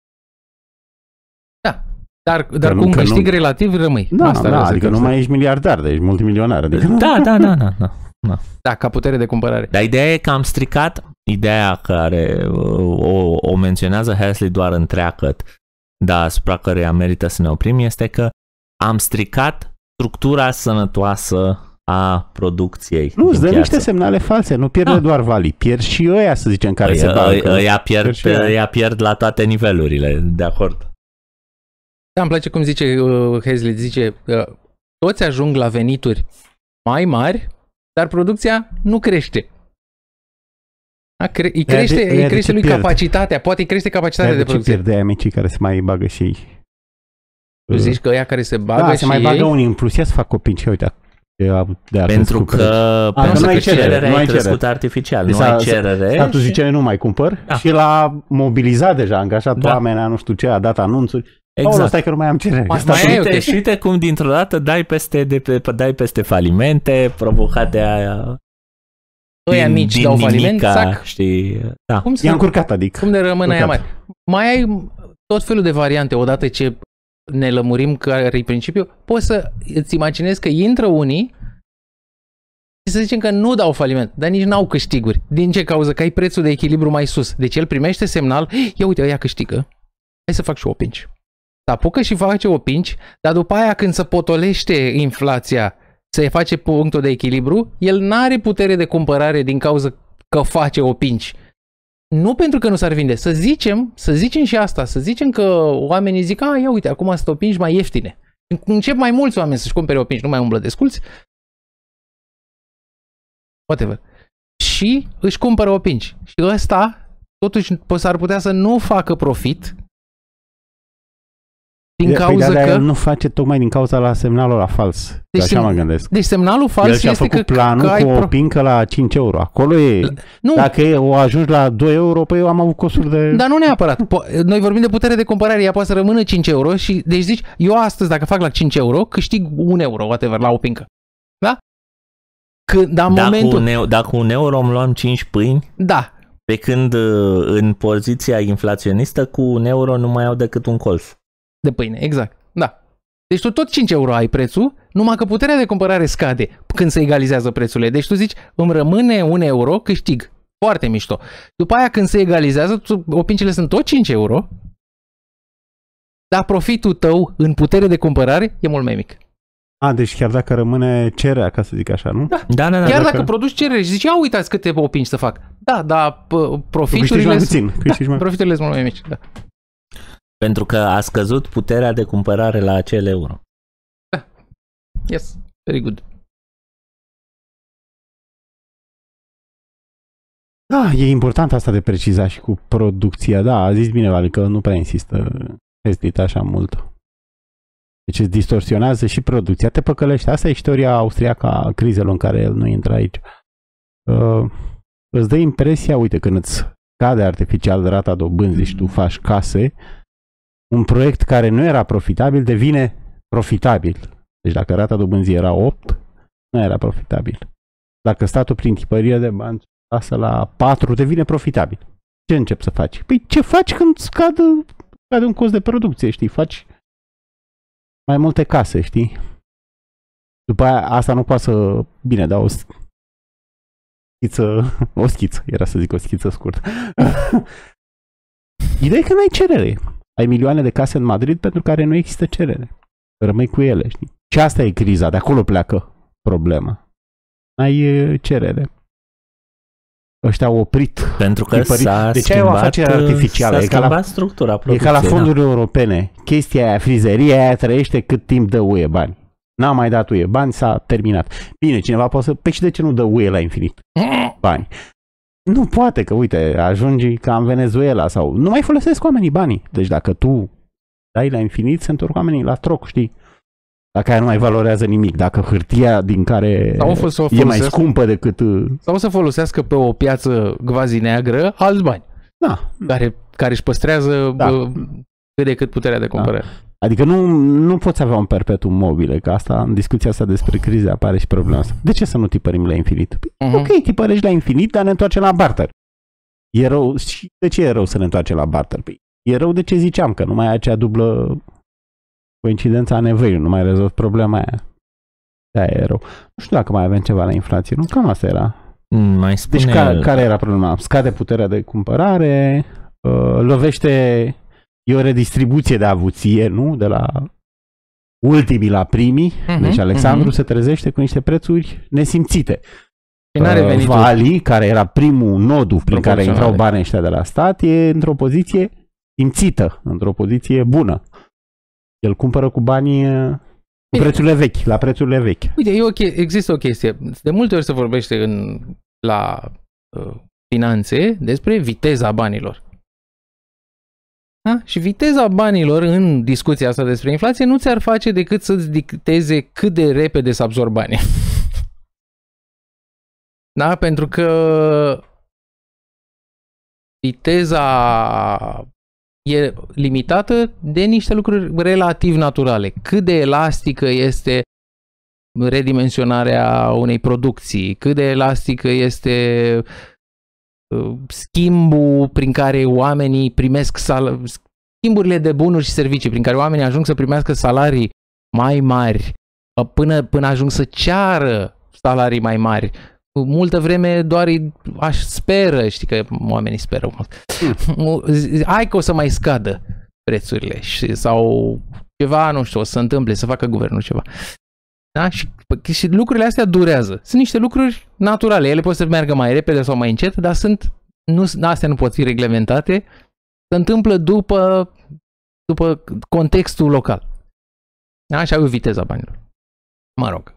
Da. Dar, dar cu un câștig nu... relativ rămâi. Da, Asta da adică nu mai ești miliardar, dar ești multimilionar. Adică... Da, da, da, da, da. Da. Da, ca putere de cumpărare. Dar ideea e că am stricat, ideea care o, o menționează Hazlitt doar întreagăt, dar asupra căreia merită să ne oprim, este că am stricat structura sănătoasă a producției. Nu, îți dă niște semnale false, nu pierde da. doar Vali, pierd și ăia, să zicem, care Ăia, se bagă. Ăia pierd, pierd, pierd la toate nivelurile, de acord. Da, îmi place cum zice uh, Hazlitt, zice uh, toți ajung la venituri mai mari, dar producția nu crește. Da? Cre- îi crește, de, îi crește lui pierd. capacitatea, poate îi crește capacitatea de, de producție. pierde aia micii care se mai bagă și ei. Tu zici că ăia care se bagă da, și se mai ei... bagă unii în plus, ia să fac copii, uite, de, de Pentru că, A, pentru nu că ai cerere, cererea nu ai e crescută cerere. artificial, Deci nu ai cerere. Statul și... zice, nu mai cumpăr Da. și l-a mobilizat deja, a angajat Da. oameni, nu știu ce, a dat anunțuri. Exact. Oh, stai că nu mai am cerere. Mai- Statul- mai ai o Uite, chestie. și uite cum dintr-o dată dai peste, de pe, dai peste falimente provocate aia Ăia din, mici din dau faliment, nimica, sac. știi? Da. Cum, să, I-a încurcat, adică. cum de rămân aia Încurcat. mari? Mai ai tot felul de variante odată ce ne lămurim care e principiul. Poți să îți imaginezi că intră unii și să zicem că nu dau faliment, dar nici n-au câștiguri. Din ce cauză? Că ai prețul de echilibru mai sus. Deci el primește semnal, ia uite, ăia câștigă. Hai să fac și o pinci. Se apucă și face o pinci, dar după aia când se potolește inflația, se face punctul de echilibru, el n-are putere de cumpărare din cauza că face o pinci. Nu pentru că nu s-ar vinde. Să zicem, să zicem și asta, să zicem că oamenii zic, a, ia uite, acum sunt o pinci mai ieftine. Încep mai mulți oameni să-și cumpere o pinci, nu mai umblă desculți. Whatever. Și își cumpără o pinci. Și ăsta, totuși, s-ar putea să nu facă profit din cauza păi, că... nu face tocmai din cauza la semnalul ăla fals. Deci Așa sem- mă gândesc. Deci semnalul El fals și-a este făcut că, planul că ai cu o pro... pincă la cinci euro. Acolo e... Nu, Dacă e, o ajungi la doi euro, păi eu am avut costuri de... dar nu neapărat. Po- Noi vorbim de putere de cumpărare, ea poate să rămână cinci euro și deci zici, eu astăzi dacă fac la cinci euro, câștig un euro, whatever, la o pincă. Da? Că, dar în Dacă, momentul... un euro, dacă un euro îmi luam cinci pâini, Da. pe când uh, în poziția inflaționistă cu un euro nu mai au decât un colț. De pâine, exact. Da. Deci tu tot cinci euro ai prețul, numai că puterea de cumpărare scade când se egalizează prețurile. Deci tu zici, îmi rămâne un euro, câștig. Foarte mișto. După aia când se egalizează, tu, opincile sunt tot cinci euro, dar profitul tău în putere de cumpărare e mult mai mic. A, deci chiar dacă rămâne cererea, ca să zic așa, nu? Da. Da, da, da. Chiar dacă- dacă produci cerere și zici, ia uitați câte opinci să fac. Da, dar p- Tu câștigi profiturile, mai sunt- puțin. Câștigi mai... profiturile sunt mult mai mici. Da. Pentru că a scăzut puterea de cumpărare la acel euro. Yes, very good. Da, e important asta de precizat și cu producția. Da, a zis bine, adică nu prea insistă Hazlitt așa mult. Deci îți distorsionează și producția, te păcălește. Asta e istoria austriacă a crizelor în care el nu intră aici. Uh, îți dă impresia, uite, când îți scade artificial rata dobânzii și tu faci case, un proiect care nu era profitabil devine profitabil. Deci dacă rata dobânzii era opt, nu era profitabil. Dacă statul prin tipărie de bani lasă la patru, devine profitabil. Ce începi să faci? Păi ce faci când scade, scade un cost de producție, știi? Faci mai multe case, știi? După aia, asta nu poate să... Bine, da, o schiță... O schiță, era să zic o schiță scurtă. Ideea e că nu ai cerere. Ai milioane de case în Madrid pentru care nu există cerere. Rămâi cu ele, știi? Și asta e criza, de acolo pleacă problema. Ai e, cerere. Ăștia au oprit. Pentru că tipării. s-a Deci ai o schimbat, afacere artificială. s-a E ca la- schimbat structura E producției. ca la da. fondurile europene. Chestia aia, frizeria aia trăiește cât timp dă U E bani. N-a mai dat U E bani, s-a terminat. Bine, cineva poate să... Păi și de ce nu dă U E la infinit bani? Nu poate, că uite, ajungi ca în Venezuela sau... Nu mai folosesc oamenii banii. Deci dacă tu dai la infinit, se întorc oamenii la troc, știi? Dacă aia nu mai valorează nimic. Dacă hârtia din care Sau să o e mai folosească- scumpă decât... Sau să folosească pe o piață gvazi neagră alți bani, Da, care, care își păstrează Da. bă, cât de cât puterea de cumpărare. adică nu, nu poți avea un perpetuum mobile, că asta, în discuția asta despre crize apare și problema asta. De ce să nu tipărim la infinit? Păi, Mhm. ok, tipărești la infinit, dar ne întoarcem la barter. E rău. Și de ce e rău să ne întoarcem la barter? Păi, e rău de ce ziceam, că nu mai ai acea dublă coincidență a nevoii, nu mai rezolvi problema aia. Da, e rău. Nu știu dacă mai avem ceva la inflație, nu? Cam asta era. Mai spune... Deci care, care era problema? Scade puterea de cumpărare, uh, lovește, e o redistribuție de avuție, nu? De la ultimii la primii. Mhm, Deci Alexandru mhm. se trezește cu niște prețuri nesimțite. Și n-are Uh, venituri. Vali, care era primul nodu prin care Proporționale. intrau banii ăștia de la stat, e într-o poziție simțită, într-o poziție bună. El cumpără cu banii cu prețurile vechi, la prețurile vechi. Uite, e o chestie, există o chestie. De multe ori se vorbește în, la uh, finanțe despre viteza banilor. Da? Și viteza banilor în discuția asta despre inflație nu ți-ar face decât să-ți dicteze cât de repede să absorbi banii. Da? Pentru că viteza e limitată de niște lucruri relativ naturale. Cât de elastică este redimensionarea unei producții, cât de elastică este schimbul prin care oamenii primesc sal- schimburile de bunuri și servicii prin care oamenii ajung să primească salarii mai mari până, până ajung să ceară salarii mai mari. Multă vreme doar îi aș speră, știi că oamenii speră mult. Mm. Hai că o să mai scadă prețurile și, sau ceva, nu știu, o să se întâmple, să facă guvernul ceva. Da? Și, și lucrurile astea durează. Sunt niște lucruri naturale. Ele pot să meargă mai repede sau mai încet, dar sunt, nu, astea nu pot fi reglementate. Se întâmplă după, după contextul local. Da? Așa e viteza banilor. Mă rog.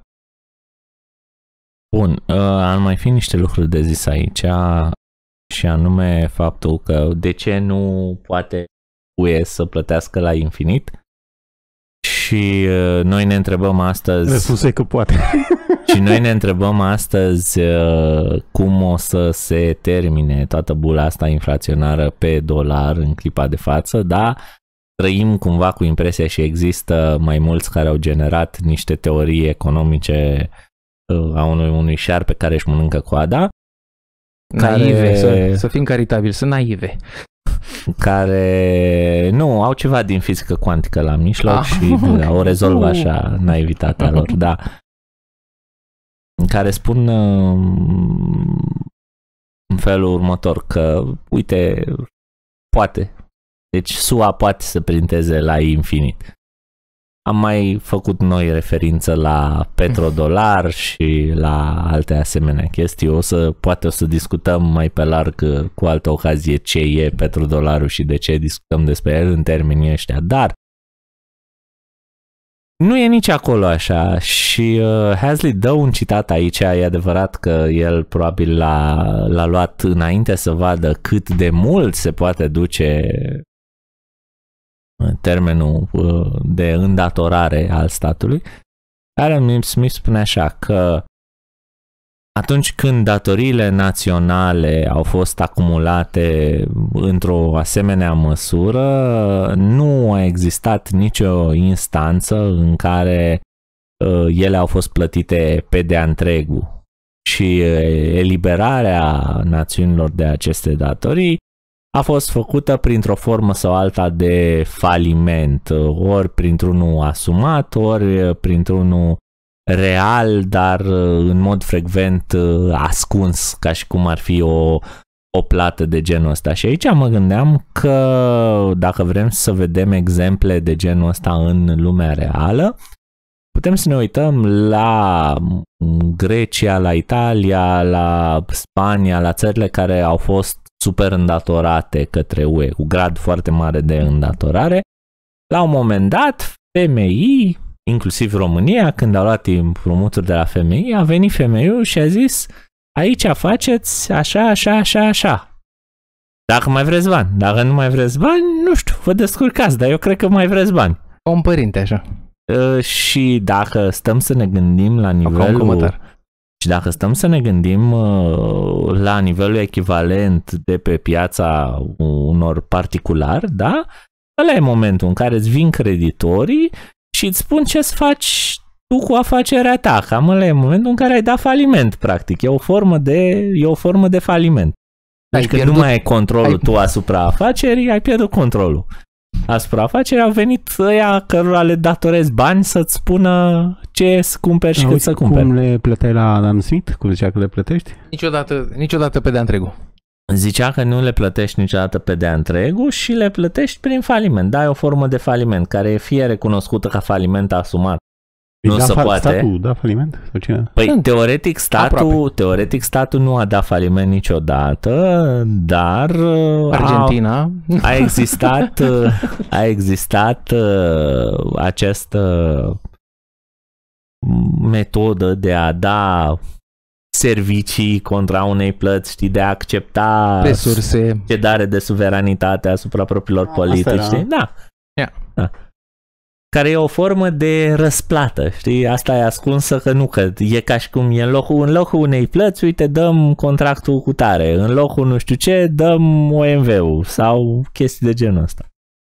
Bun, ar mai fi niște lucruri de zis aici și anume faptul că de ce nu poate U E să plătească la infinit și noi ne întrebăm astăzi... Răspunsul e că poate. Și noi ne întrebăm astăzi cum o să se termine toată bula asta inflaționară pe dolar în clipa de față, da? Trăim cumva cu impresia și există mai mulți care au generat niște teorii economice a unui, unui șarpe care își mănâncă coada. Naive, care, să, să fim caritabili, sunt naive. Care nu, au ceva din fizică cuantică la mijloc ah, și okay. o rezolvă așa naivitatea lor, da. Care spun în felul următor că, uite, poate. Deci S U A poate să printeze la infinit. Am mai făcut noi referință la petrodolar și la alte asemenea chestii. O să, poate o să discutăm mai pe larg cu altă ocazie ce e petrodolarul și de ce discutăm despre el în termenii ăștia. Dar nu e nici acolo așa și uh, Hasley dă un citat aici, e adevărat că el probabil l-a, l-a luat înainte să vadă cât de mult se poate duce termenul de îndatorare al statului. Adam Smith spune așa că atunci când datoriile naționale au fost acumulate într-o asemenea măsură, nu a existat nicio instanță în care ele au fost plătite pe de-a întregul și eliberarea națiunilor de aceste datorii a fost făcută printr-o formă sau alta de faliment, ori printr-unul asumat, ori printr-unul real, dar în mod frecvent ascuns, ca și cum ar fi o, o plată de genul ăsta. Și aici mă gândeam că dacă vrem să vedem exemple de genul ăsta în lumea reală, putem să ne uităm la Grecia, la Italia, la Spania, la țările care au fost super îndatorate către U E, cu grad foarte mare de îndatorare. La un moment dat, F M I, inclusiv România, când a luat împrumuturi de la F M I, a venit F M I-ul și a zis: aici faceți așa, așa, așa, așa. Dacă mai vreți bani. Dacă nu mai vreți bani, nu știu, vă descurcați, dar eu cred că mai vreți bani. Ca un părinte, așa. Uh, și dacă stăm să ne gândim la nivelul... Și dacă stăm să ne gândim uh, la nivelul echivalent de pe piața unor particulari, da? Ăla e momentul în care îți vin creditorii și îți spun ce să faci tu cu afacerea ta. Cam ăla e momentul în care ai dat faliment, practic. E o formă de, e o formă de faliment. Deci când nu mai ai controlul ai... tu asupra afacerii, ai pierdut controlul asupra afacerii. Au venit ăia cărora le datorezi bani să-ți spună ce să cumperi și cât să cumperi. Cum le plăteai la Adam Smith? Cum zicea că le plătești? Niciodată, niciodată pe de-a întregul. Zicea că nu le plătești niciodată pe de-a întregul și le plătești prin faliment. Da, e o formă de faliment care e fie recunoscută ca faliment asumat, Nu da se fal- poate. Statul da faliment? Sau cine? Păi, teoretic statul, Aproape. teoretic statul nu a dat faliment niciodată, dar Argentina. a, a existat a existat uh, această metodă de a da servicii contra unei plăți, știi, de a accepta Resurse. cedare de suveranitate asupra propriilor A, politici, asta era. știi? Da. Yeah. da. Care e o formă de răsplată, știi? Asta e ascunsă că nu, că e ca și cum e în locul, în locul unei plăți, uite, dăm contractul cu tare, în locul nu știu ce, dăm O M V-ul sau chestii de genul ăsta.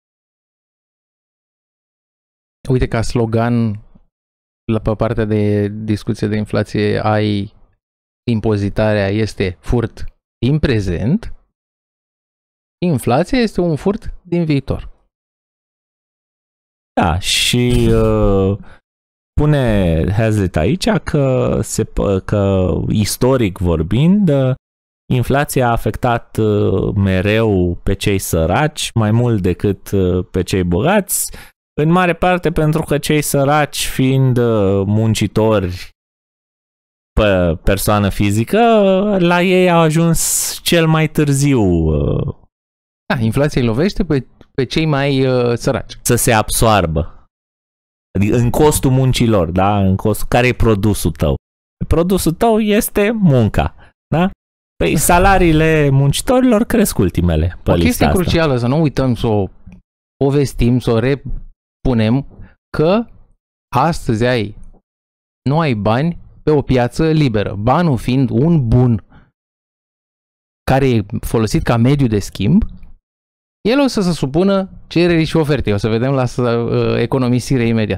Uite, ca slogan, la pe partea de discuție de inflație, ai impozitarea este furt din prezent, inflația este un furt din viitor. Da, și uh, pune Hazlitt aici că, se, că istoric vorbind, uh, inflația a afectat uh, mereu pe cei săraci mai mult decât uh, pe cei bogați, în mare parte pentru că cei săraci, fiind uh, muncitori pe persoană fizică, la ei a ajuns cel mai târziu uh, Da, inflația îi lovește pe, pe cei mai uh, săraci. să se absoarbă. Adică în costul muncilor, da? În costul, care e produsul tău? Produsul tău este munca, da? Păi salariile muncitorilor cresc ultimele pe O lista chestie asta. crucială, să nu uităm să o povestim, să o repunem, că astăzi ai, nu ai bani pe o piață liberă. Banul fiind un bun care e folosit ca mediu de schimb, el o să se supună cererii și ofertei. O să vedem la uh, economisire imediat.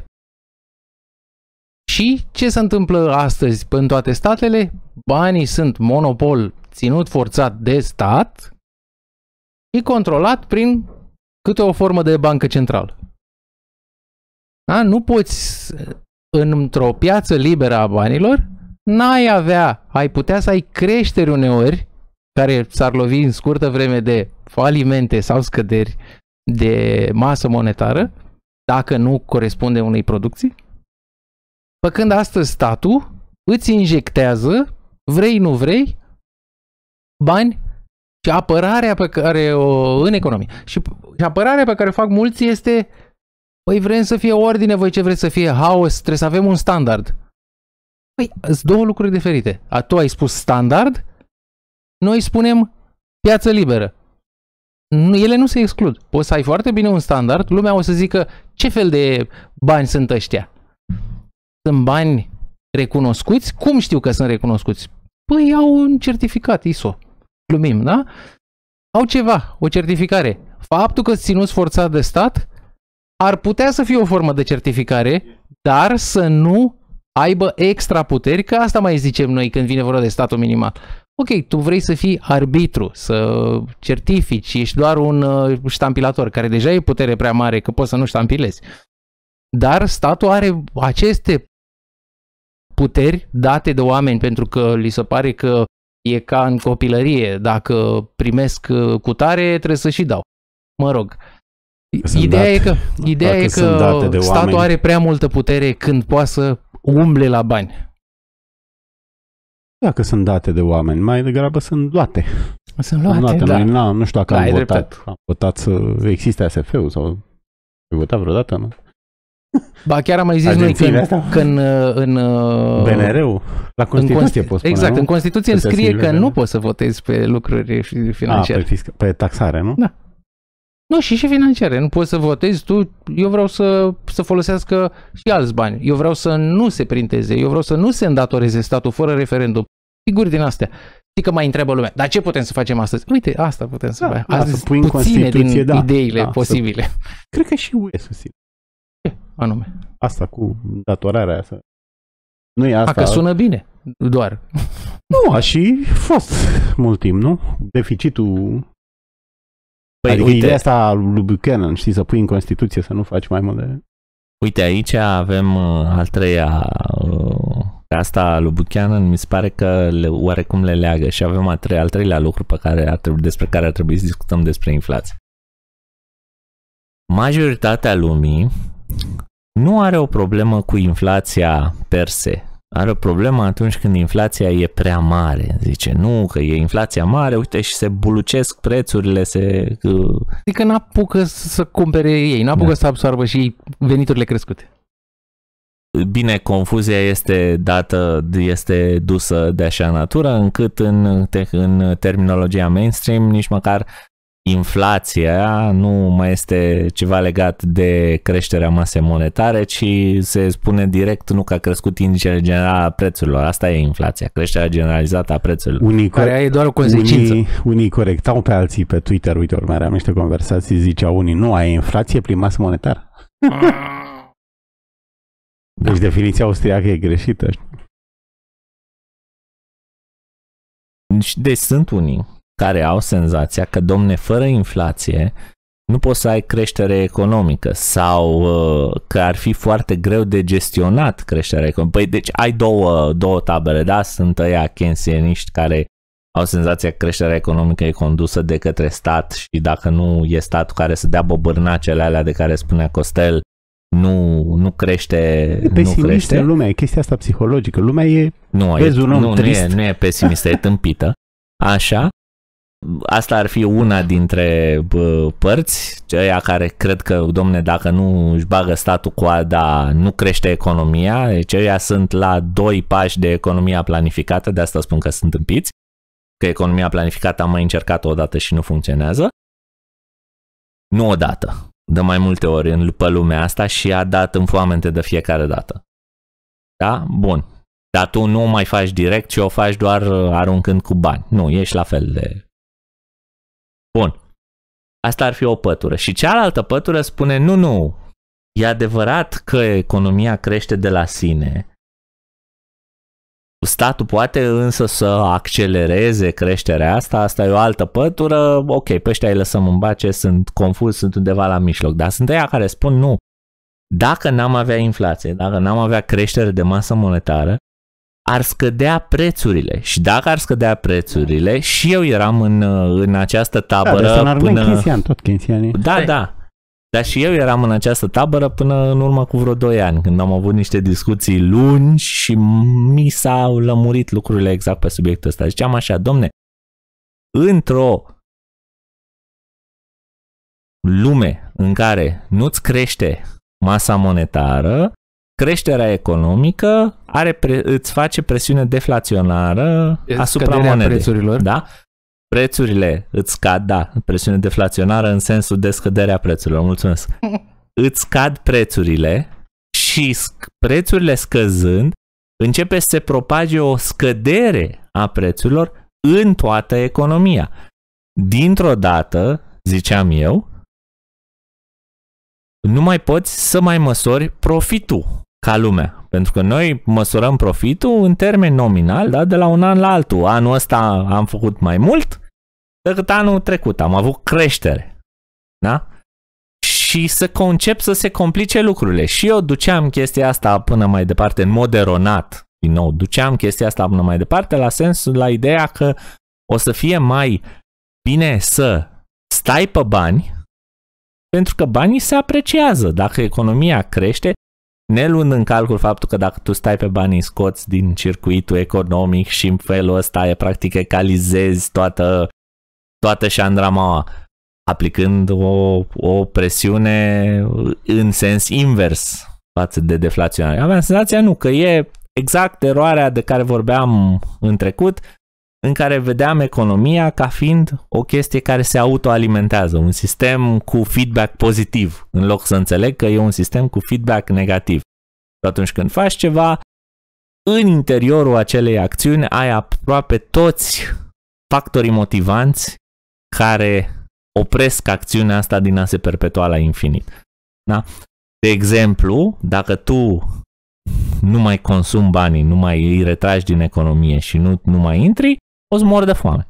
Și ce se întâmplă astăzi în toate statele? Banii sunt monopol ținut forțat de stat și controlat prin câte o formă de bancă centrală. Da? Nu poți, într-o piață liberă a banilor, n-ai avea, ai putea să ai creșteri uneori, care s-ar lovi în scurtă vreme de falimente sau scăderi de masă monetară, dacă nu corespunde unei producții, pe când astăzi statul îți injectează, vrei nu vrei, bani și apărarea pe care o, în economie. Și, și apărarea pe care o fac mulți este, păi vrem să fie ordine, voi ce vreți să fie haos, trebuie să avem un standard. Păi, sunt două lucruri diferite. A, tu ai spus standard, noi spunem piață liberă. Nu, ele nu se exclud. Poți să ai foarte bine un standard, lumea o să zică ce fel de bani sunt ăștia. Sunt bani recunoscuți? Cum știu că sunt recunoscuți? Păi au un certificat I S O. Glumim, da? Au ceva, o certificare. Faptul că ținuți forțat de stat ar putea să fie o formă de certificare, dar să nu aibă extra puteri, că asta mai zicem noi când vine vorba de statul minimal. Ok, tu vrei să fii arbitru, să certifici, ești doar un uh, ștampilator, care deja e putere prea mare, că poți să nu ștampilezi. Dar statul are aceste puteri date de oameni pentru că li se pare că e ca în copilărie, dacă primesc cutare, trebuie să și dau. Mă rog. Ideea e că, ideea e că statul are prea multă putere când poate să umble la bani. Dacă sunt date de oameni, mai degrabă sunt luate. Sunt luate, luate. da. Noi, na, nu știu dacă Da, am ai votat. dreptate. Am votat să existe A S F-ul sau ai votat vreodată, nu? Ba chiar am mai zis noi Agențiile că, astea? că în, în B N R-ul? La Constituție în poți spune, Exact, nu? în Constituție îmi Să scrie semneze. că nu poți să votezi pe lucruri financiare. A, pe, fisc- pe taxare, nu? Da. Nu, și și financiare. Nu poți să votezi tu. Eu vreau să, să folosească și alți bani. Eu vreau să nu se printeze. Eu vreau să nu se îndatoreze statul fără referendum. Figuri din astea. Știi că mai întreabă lumea, dar ce putem să facem astăzi? Uite, asta putem să Da, facem. da, Astăzi să pui în puține Constituție, din da. ideile Da, posibile. Să... Cred că și U E susține. Ce anume? Asta cu datorarea asta. Nu e asta. A, că sună bine, doar. Nu, a și fost mult timp, nu? Deficitul... Păi, adică uite, ideea asta a lui Buchanan, știi, să pui în Constituție să nu faci mai mult de... uite, aici avem uh, al treia, uh, asta lui Buchanan mi se pare că le, oarecum le leagă și avem al, treia, al treilea lucru pe care ar trebui, despre care ar trebui să discutăm despre inflație. Majoritatea lumii nu are o problemă cu inflația per se. Are o problemă atunci când inflația e prea mare. Zice, nu, că e inflația mare, uite, și se bulucesc prețurile, se... Adică n-apucă să cumpere ei, n-apucă da. să absorbă și veniturile crescute. Bine, confuzia este dată, este dusă de așa natură, încât în, în terminologia mainstream nici măcar inflația nu mai este ceva legat de creșterea masei monetare, ci se spune direct nu că a crescut indicele general a prețurilor. Asta e inflația, creșterea generalizată a prețurilor. Unii care e doar o consecință. Unii, unii corectau pe alții pe Twitter, uite, urmăream niște conversații, ziceau unii, nu, ai inflație prin masă monetară. Deci definiția austriacă e greșită. Deci sunt unii care au senzația că, domne, fără inflație nu poți să ai creștere economică sau uh, că ar fi foarte greu de gestionat creșterea economică. Păi, deci ai două, două tabere, da? Sunt ăia keynesianiști care au senzația că creșterea economică e condusă de către stat și dacă nu e statul care să dea bobârnacele alea de care spunea Costel, nu, nu crește. E pesimistă lumea, e chestia asta psihologică. Lumea e, nu, vezi e, un om nu, trist. Nu e, nu e pesimistă, e tâmpită. Așa. Asta ar fi una dintre bă, părți, ceia care cred că, domne, dacă nu își bagă statul coada, nu crește economia, deci ceia sunt la doi pași de economia planificată, de asta spun că sunt tâmpiți, că economia planificată am mai încercat-o odată și nu funcționează. Nu odată, de mai multe ori în pe lumea asta și a dat în foamete de fiecare dată. Da? Bun. Dar tu nu o mai faci direct, ci o faci doar aruncând cu bani. Nu, ești la fel de... Bun. Asta ar fi o pătură. Și cealaltă pătură spune, nu, nu, e adevărat că economia crește de la sine. Statul poate însă să accelereze creșterea asta, asta e o altă pătură, ok, pe ăștia îi lăsăm în bace, sunt confuz, sunt undeva la mijloc, dar sunt ăia care spun, nu, dacă n-am avea inflație, dacă n-am avea creștere de masă monetară, ar scădea prețurile. Și dacă ar scădea prețurile, și eu eram în, în această tabără da, până... Keynesian, tot Keynesian. Da, da. Dar și eu eram în această tabără până în urmă cu vreo doi ani, când am avut niște discuții lungi și mi s-au lămurit lucrurile exact pe subiectul ăsta. Ziceam așa, domne, într-o lume în care nu-ți crește masa monetară, creșterea economică are pre- îți face presiune deflaționară asupra monedei. Prețurilor. Da? Prețurile îți scad, da, presiune deflaționară în sensul de scăderea prețurilor, mulțumesc. Îți scad prețurile și sc- prețurile scăzând, începe să se propage o scădere a prețurilor în toată economia. Dintr-o dată, ziceam eu, nu mai poți să mai măsori profitul ca lumea. Pentru că noi măsurăm profitul în termeni nominal, da, de la un an la altul. Anul ăsta am făcut mai mult decât anul trecut. Am avut creștere. Da? Și să concep să se complice lucrurile. Și eu duceam chestia asta până mai departe în mod eronat. Din nou, duceam chestia asta până mai departe la sensul, la ideea că o să fie mai bine să stai pe bani, pentru că banii se apreciază. Dacă economia crește, ne luând în calcul faptul că dacă tu stai pe banii scoți din circuitul economic și în felul ăsta e practic ecalizezi toată, toată șandramaua, aplicând o, o presiune în sens invers față de deflaționare. Aveam senzația nu, că e exact eroarea de care vorbeam în trecut, în care vedeam economia ca fiind o chestie care se autoalimentează, un sistem cu feedback pozitiv, în loc să înțeleg că e un sistem cu feedback negativ. Și atunci când faci ceva, în interiorul acelei acțiuni ai aproape toți factorii motivanți care opresc acțiunea asta din a se perpetua la infinit. Da? De exemplu, dacă tu nu mai consumi banii, nu mai îi retragi din economie și nu, nu mai intri, o să mor de foame.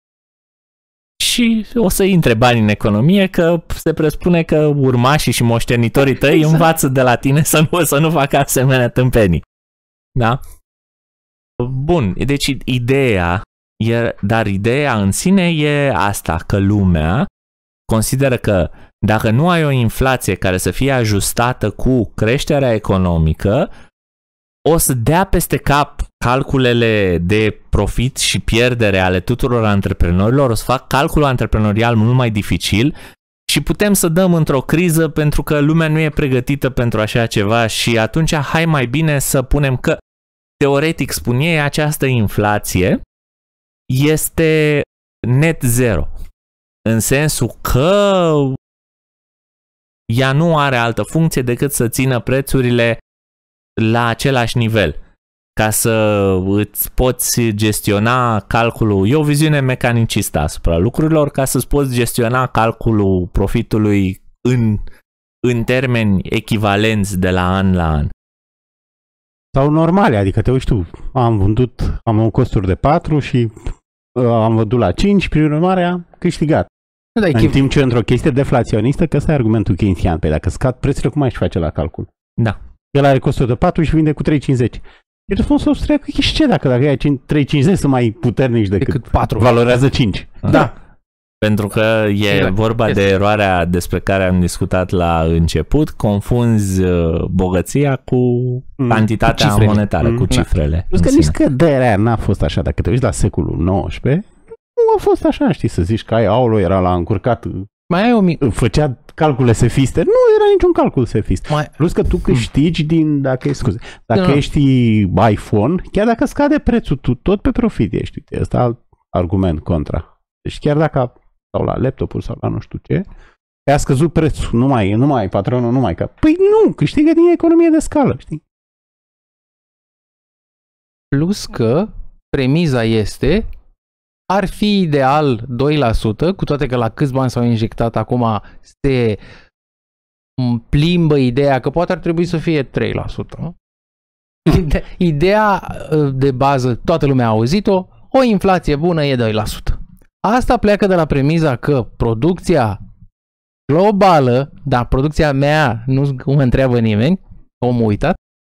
Și o să intre bani în economie, că se presupune că urmașii și moștenitorii tăi exact. învață de la tine să nu, să nu facă asemenea tâmpenii. Da? Bun, deci ideea, e, dar ideea în sine e asta, că lumea consideră că Dacă nu ai o inflație care să fie ajustată cu creșterea economică, o să dea peste cap calculele de profit și pierdere ale tuturor antreprenorilor, o să fac calculul antreprenorial mult mai dificil și putem să dăm într-o criză pentru că lumea nu e pregătită pentru așa ceva și atunci hai mai bine să punem că, teoretic spun ei, această inflație este net zero, în sensul că ea nu are altă funcție decât să țină prețurile la același nivel, ca să îți poți gestiona calculul. E o viziune mecanicistă asupra lucrurilor, ca să-ți poți gestiona calculul profitului în, în termeni echivalenți de la an la an. Sau normale, adică te uiți tu, am vândut, am un costuri de patru și uh, am vândut la cinci, prin urmare am câștigat. Da, în timp ce într-o chestie deflaționistă, că ăsta e argumentul keynesian, pe dacă scad prețurile, cum ai și face la calcul? Da. El are costuri de patru și vinde cu trei cincizeci. Și răspunsul ăsta că și ce dacă, dacă ai trei cincizeci sunt mai puternici decât, decât patru, valorează cinci. Da. da. Pentru că e exact. vorba este. de eroarea despre care am discutat la început, confunzi bogăția cu cantitatea cu monetară, mm, cu cifrele. Plus că nici scăderea n-a fost așa, dacă te uiți la secolul nouăsprezece, nu a fost așa, știi, să zici că ai aolo, era la încurcat, mai ai o mi- făcea calcule sefiste, nu era niciun calcul sefist. Mai... Plus că tu câștigi mm. din, dacă, scuze, dacă no. ești iPhone, chiar dacă scade prețul, tu tot pe profit ești. Uite, ăsta alt argument contra. Deci chiar dacă, sau la laptopuri sau la nu știu ce, a scăzut prețul, nu mai, nu mai, patronul nu mai, ca. Păi nu, câștigă din economie de scală, știi? Plus că premiza este, ar fi ideal doi la sută, cu toate că la câți bani s-au injectat acum se plimbă ideea că poate ar trebui să fie trei la sută. Ideea de bază, toată lumea a auzit-o, o inflație bună e doi la sută. Asta pleacă de la premiza că producția globală, dar producția mea nu mă întreabă nimeni, omul uitat,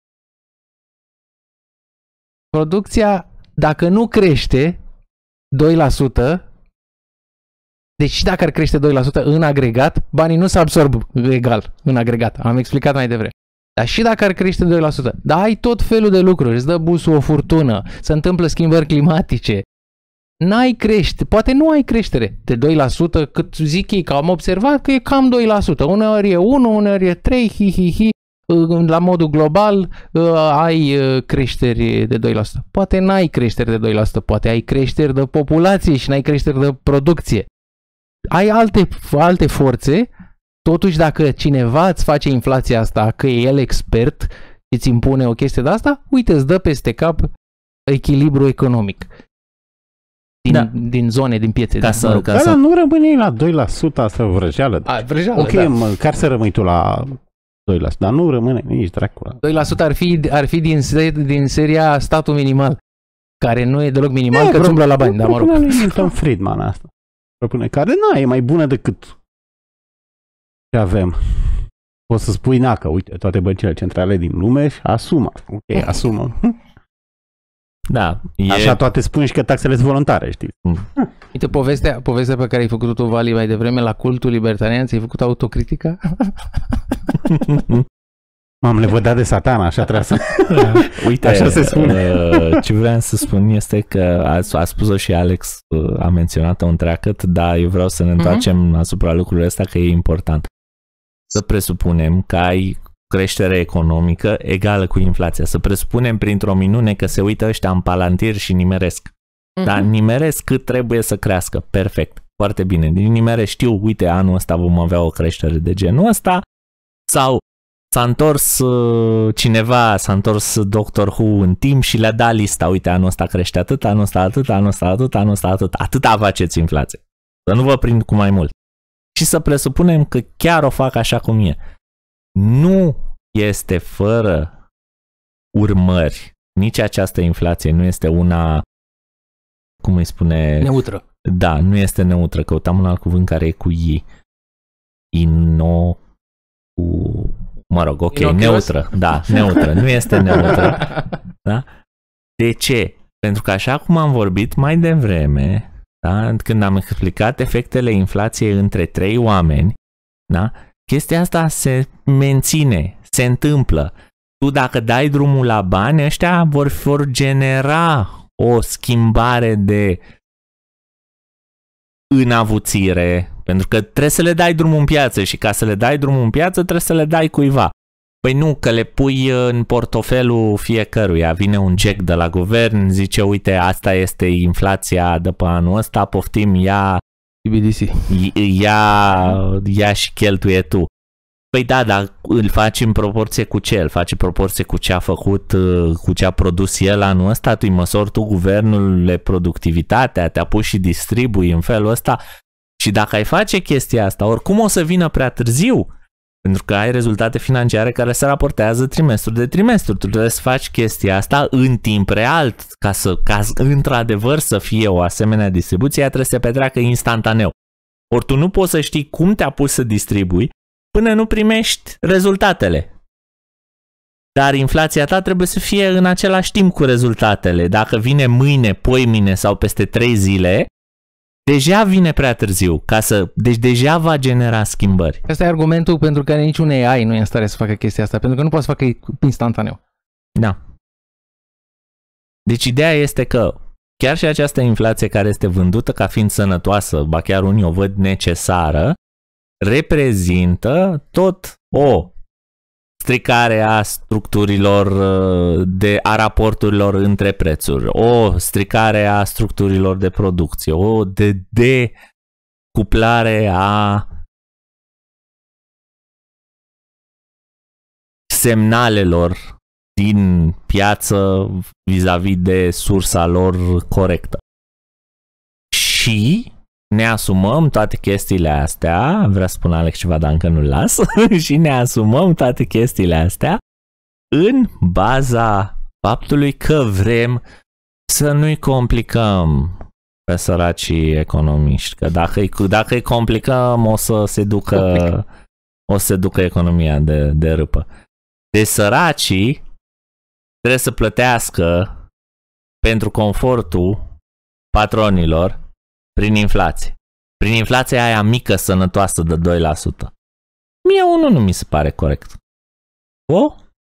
producția, dacă nu crește doi la sută, deci și dacă ar crește doi la sută în agregat, banii nu se absorb egal în agregat. Am explicat mai devreme. Dar și dacă ar crește doi la sută, dar ai tot felul de lucruri, îți dă busul o furtună, se întâmplă schimbări climatice, n-ai crește, poate nu ai creștere de doi la sută, cât zic ei că am observat că e cam doi la sută. Uneori e unu, uneori e trei, hi, hi, hi. La modul global ai creșteri de doi la sută. Poate n-ai creșteri de doi la sută, poate ai creșteri de populație și n-ai creșteri de producție. Ai alte, alte forțe, totuși dacă cineva îți face inflația asta, că e el expert și îți impune o chestie de asta, uite, îți dă peste cap echilibru economic. Din, da. din zone, din piețe. Ca din, să, mă rog. ca să... Dar nu rămâne la doi la sută, asta vrăjeală. A, vrăjeală, ok, da. măcar să rămâi tu la doi la sută, dar nu rămâne nici dracula. doi la sută ar fi, ar fi din, din seria statul minimal, care nu e deloc minimal, că îți umblă la bani. Dar mă rog. Lui Milton Friedman asta. Propune care, na, e mai bună decât ce avem. Poți să spui, na, că uite, toate băncile centrale din lume asumă. Ok, asumă. Da. E... Așa toate spun și că taxele sunt voluntare, știi? Mm. Uite, povestea, povestea pe care ai făcut-o tu, Vali, mai devreme, la cultul libertarian, ți-ai făcut autocritica? M-am levădat de satana, așa trebuie să... Uite, așa se spune. Ce vreau să spun este că a, a spus-o și Alex, a menționat-o întreagăt, dar eu vreau să ne întoarcem uh-huh. asupra lucrurilor ăsta, că e important. Să presupunem că ai creștere economică egală cu inflația. Să presupunem printr-o minune că se uită ăștia în palantir și nimeresc. Uh-huh. Dar nimeresc cât trebuie să crească. Perfect. Foarte bine. Din nimere știu, uite, anul ăsta vom avea o creștere de genul ăsta. Sau s-a întors cineva, s-a întors Doctor Who în timp și le-a dat lista. Uite, anul ăsta crește atât, anul ăsta atât, anul ăsta atât, anul ăsta atât. Atâta faceți inflație. Să nu vă prind cu mai mult. Și să presupunem că chiar o fac așa cum e. Nu este fără urmări. Nici această inflație nu este una, cum îi spune? Neutră. Da, nu este neutră. Căutam un alt cuvânt care e cu I. Ino... Cu... Mă rog, ok, Inochios? Neutră. Da, neutră. Nu este neutră. Da? De ce? Pentru că așa cum am vorbit mai devreme, da, când am explicat efectele inflației între trei oameni, Da? Chestia asta se menține, se întâmplă. Tu dacă dai drumul la bani, ăștia vor, vor genera o schimbare de înavuțire, pentru că trebuie să le dai drumul în piață și ca să le dai drumul în piață trebuie să le dai cuiva. Păi nu, că le pui în portofelul fiecăruia. Vine un check de la guvern, zice, uite, asta este inflația de pe anul ăsta, poftim, ia, ia, ia și cheltuie tu. Păi da, dar îl faci în proporție cu ce? Îl faci în proporție cu ce a făcut, cu ce a produs el anul ăsta? Tu îi măsori tu guvernul productivitatea, te apuci și distribui în felul ăsta. Și dacă ai face chestia asta, oricum o să vină prea târziu, pentru că ai rezultate financiare care se raportează trimestru de trimestru. Tu trebuie să faci chestia asta în timp real, ca să, ca într-adevăr să fie o asemenea distribuție, ea trebuie să se petreacă instantaneu. Ori tu nu poți să știi cum te-a pus să distribui până nu primești rezultatele. Dar inflația ta trebuie să fie în același timp cu rezultatele. Dacă vine mâine, poimine sau peste trei zile, deja vine prea târziu, ca să, deci deja va genera schimbări. Asta e argumentul pentru care niciun A I nu e în stare să facă chestia asta, pentru că nu poate să facă instantaneu. Da. Deci ideea este că chiar și această inflație care este vândută ca fiind sănătoasă, ba chiar unii o văd necesară, reprezintă tot o stricare a structurilor, de, a raporturilor între prețuri, o stricare a structurilor de producție, o de decuplare a semnalelor din piață vis-a-vis de sursa lor corectă. Și ne asumăm toate chestiile astea, vrea să spun Alex ceva, dar încă nu-l las, și ne asumăm toate chestiile astea în baza faptului că vrem să nu-i complicăm pe săracii economiști, că dacă îi, dacă îi complicăm o să se ducă, o să se ducă economia de, de râpă. Deci săracii trebuie să plătească pentru confortul patronilor prin inflație. Prin inflația aia mică, sănătoasă de doi la sută. Mie unul nu mi se pare corect. O?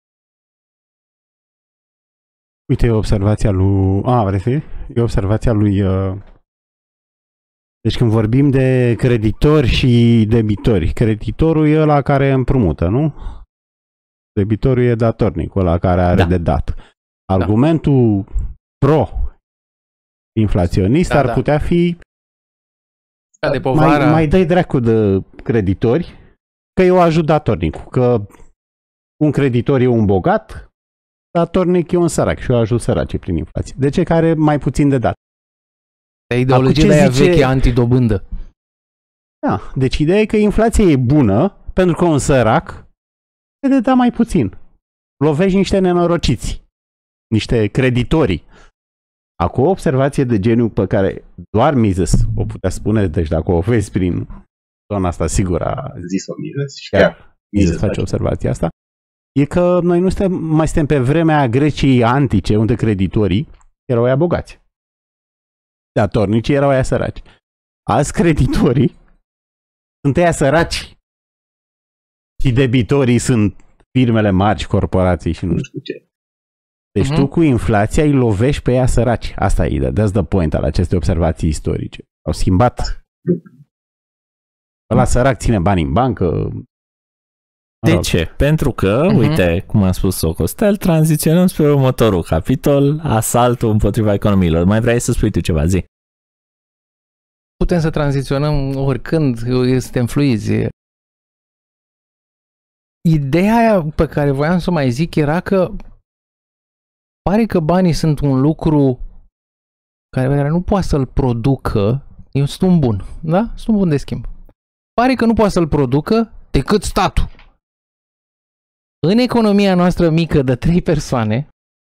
Uite, e observația lui... A, vrei să E observația lui... Uh... Deci când vorbim de creditori și debitori, creditorul e ăla care împrumută, nu? Debitorul e datornicul ăla care are da. de dat. Argumentul da. pro-inflaționist da, ar da. putea fi de povară. Mai, mai dai dracu de creditori, că eu ajut datornicul, că un creditor e un bogat, datornic e un sărac și eu ajut săracii prin inflație. De ce? Care mai puțin de dat. E ideologia de aia zice... veche antidobândă. Da, deci ideea e că inflația e bună pentru că un sărac e de dat mai puțin. Lovești niște nenorociți, niște creditori. Acum o observație de genul pe care doar Mises o putea spune, deci dacă o vezi prin zona asta, sigur a zis-o Mises și chiar Mises face observația asta, e că noi nu suntem, mai suntem pe vremea Greciei antice, unde creditorii erau aia bogați. Datornicii erau aia săraci. Azi creditorii sunt aia săraci și debitorii sunt firmele mari, corporații și nu știu ce. Deci uh-huh. tu cu inflația îi lovești pe ea săraci. Asta e ideea. That's the point al acestei observații istorice. Au schimbat. Ăla sărac ține bani în bancă. De ce? Pentru că, uh-huh. uite, cum a spus Socostel, tranziționăm spre următorul capitol, asaltul împotriva economiilor. Mai vrei să spui tu ceva? Zi. Putem să tranziționăm oricând, suntem fluizi. Ideea aia pe care voiam să o mai zic era că pare că banii sunt un lucru care nu poate să-l producă, sunt un bun, da? Sunt un bun de schimb. Pare că nu poate să-l producă decât statul. În economia noastră mică de trei persoane,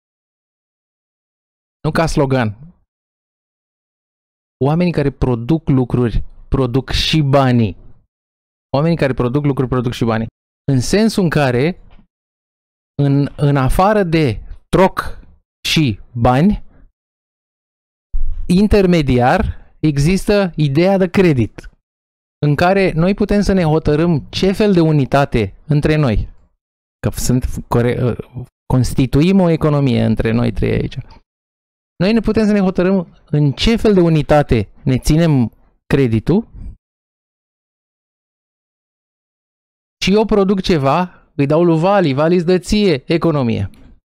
nu ca slogan, oamenii care produc lucruri, produc și banii. Oamenii care produc lucruri, produc și banii. În sensul în care, în, în afară de troc și bani, intermediar există ideea de credit. în care noi putem să ne hotărâm ce fel de unitate între noi, că sunt, core, constituim o economie între noi trei aici. Noi ne putem să ne hotărâm în ce fel de unitate ne ținem creditul și eu produc ceva, îi dau lui Vali, Vali îți dă ție economie.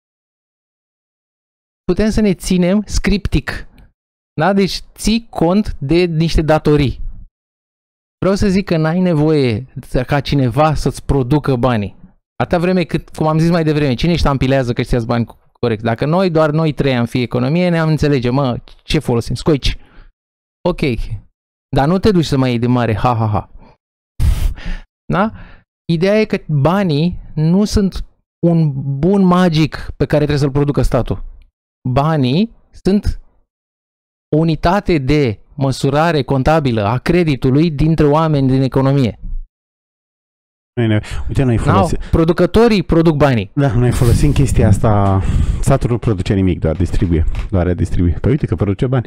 Putem să ne ținem scriptic. Da? Deci ții cont de niște datorii. Vreau să zic că n-ai nevoie ca cineva să-ți producă banii. Atâta vreme cât, cum am zis mai devreme, cine ștampilează că ăștia bani corect? Dacă noi, doar noi trei am fi economie, ne-am înțelege, mă, ce folosim? Scoici. Ok. Dar nu te duci să mai iei de mare, ha, ha, ha. Da? Ideea e că banii nu sunt un bun magic pe care trebuie să-l producă statul. Banii sunt o unitate de măsurare contabilă a creditului dintre oameni din economie. Noi, uite, noi folosim... No, producătorii produc banii. Da, noi folosim chestia asta. Statul nu produce nimic, doar distribuie. Doar distribuie. Păi uite că produce bani.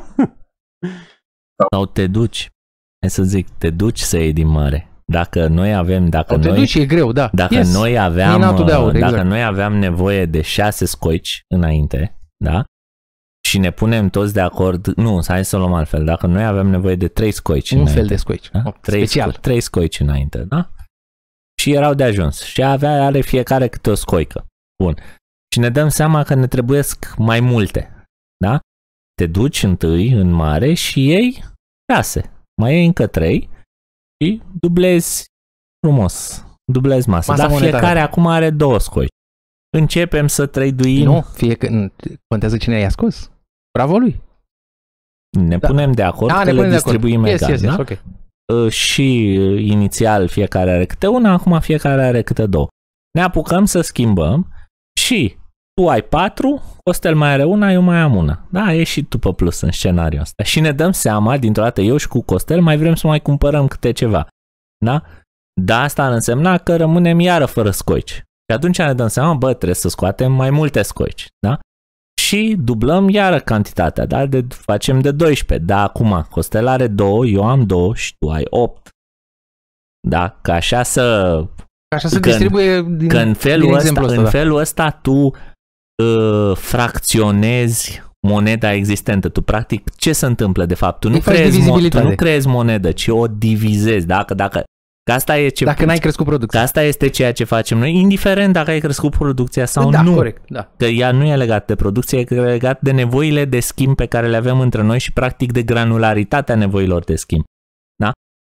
Sau te duci, hai să zic, te duci să iei din mare. Dacă noi avem, dacă te noi, duci, e greu, da. Dacă yes. noi aveam, de aur, dacă exact. noi aveam nevoie de șase scoici înainte, da? Și ne punem toți de acord, nu, hai să luăm altfel, dacă noi avem nevoie de trei scoici un înainte, fel de scoici, da? oh, trei, special. Trei scoici înainte, da? Și erau de ajuns. Și avea, are fiecare câte o scoică. Bun. Și ne dăm seama că ne trebuiesc mai multe, da? Te duci întâi în mare și iei șase. Mai iei încă trei și dublezi frumos. Dublezi masa. Masa Dar monetară. fiecare acum are două scoici. Începem să trăiduim. Nu, fiecare, contează cine i-a scos. Bravo lui. Ne da. punem de acord da, că le distribuim yes, egal. yes, yes, da? okay. Și inițial fiecare are câte una, acum fiecare are câte două. Ne apucăm să schimbăm și tu ai patru, Costel mai are una, eu mai am una. Da, e și tu pe plus în scenariul ăsta. Și ne dăm seama, dintr-o dată eu și cu Costel mai vrem să mai cumpărăm câte ceva. Da? Dar asta ar însemna că rămânem iară fără scoici. Și atunci ne dăm seama, bă, trebuie să scoatem mai multe scoici. Da? Și dublăm iară cantitatea, da? De, facem de doisprezece. Da, acum Costel are două, eu am două și tu ai opt. Da? Ca așa să... Ca așa se că distribuie din, că în felul din ăsta, ăsta, în da. felul ăsta tu uh, fracționezi moneda existentă. Tu practic ce se întâmplă de fapt? Tu nu, creezi, mo- tu nu creezi monedă, ci o divizezi. Dacă, dacă, că asta e ce, dacă n-ai crescut producția. Că asta este ceea ce facem noi, indiferent dacă ai crescut producția sau da, nu. Corect, da. Că ea nu e legat de producție, e legat de nevoile de schimb pe care le avem între noi și practic de granularitatea nevoilor de schimb. Da?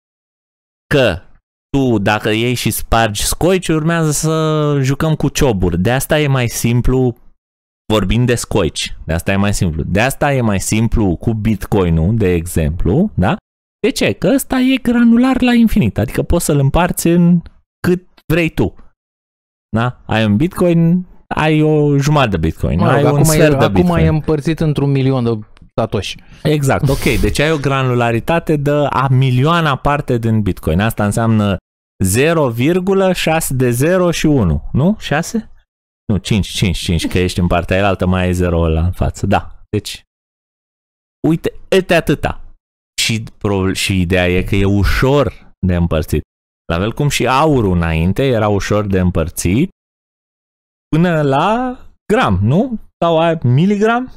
Că tu, dacă iei și spargi scoici, urmează să jucăm cu cioburi. De asta e mai simplu, vorbind de scoici, de asta e mai simplu. De asta e mai simplu cu Bitcoin-ul, de exemplu, da? De ce? Că ăsta e granular la infinit, adică poți să-l împarți în cât vrei tu. Da? Ai un Bitcoin, ai o jumătate de Bitcoin, mă rog, ai un sfert e, de Bitcoin. Acum e împărțit într-un milion de satoshi. Exact, ok. Deci ai o granularitate de a milioana parte din Bitcoin. Asta înseamnă zero virgulă șase de zero și unu, nu? șase? Nu, cinci, cinci, cinci, că ești în partea aia altă, mai ai zero ăla în față. Da, deci uite, uite atâta. Și, și ideea e că e ușor de împărțit. La fel cum și aurul înainte era ușor de împărțit până la gram, nu? Sau ai miligram?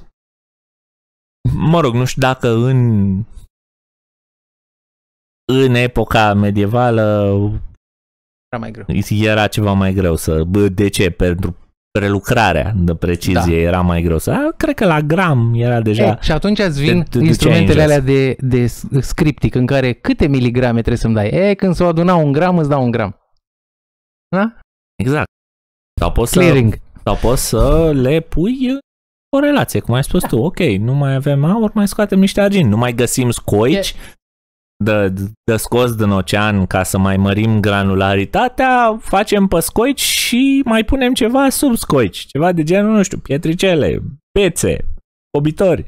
Mă rog, nu știu dacă în în epoca medievală era mai greu. Era ceva mai greu să... De ce? Pentru prelucrarea de precizie da. Era mai greu să... Cred că la gram era deja... E, și atunci îți vin te, te instrumentele alea de, de scriptic în care câte miligrame trebuie să-mi dai. E, când s-o aduna un gram, îți dau un gram. Da? Exact. Sau poți, Clearing. să, sau poți să le pui o relație, cum ai spus da. Tu. Ok, nu mai avem aur, mai scoatem niște argint. Nu mai găsim scoici e. de, de scos din ocean ca să mai mărim granularitatea, facem pe scoici și mai punem ceva sub scoici. Ceva de genul, nu știu, pietricele, pețe, obitori.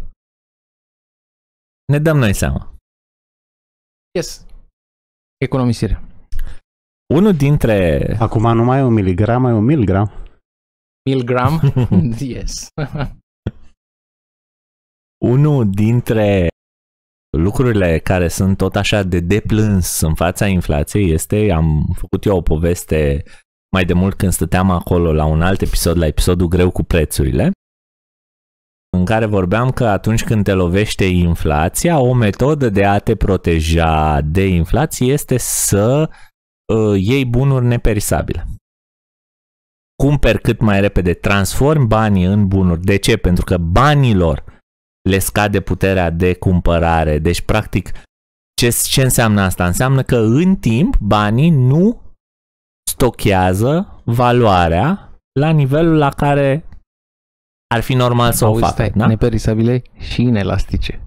Ne dăm noi seama. Yes. Economisire. Unul dintre... Acum nu mai e un miligram, mai e un miligram. Miligram? Yes. Unul dintre lucrurile care sunt tot așa de deplâns în fața inflației este, am făcut eu o poveste mai de mult când stăteam acolo la un alt episod, la episodul greu cu prețurile, în care vorbeam că atunci când te lovește inflația, o metodă de a te proteja de inflație este să uh, iei bunuri neperisabile. Cumperi cât mai repede, transformi banii în bunuri. De ce? Pentru că banilor le scade puterea de cumpărare. Deci, practic, ce, ce înseamnă asta? Înseamnă că în timp banii nu stochează valoarea la nivelul la care ar fi normal să Auzi, o facă. Stai, da? Neperisabile și inelastice.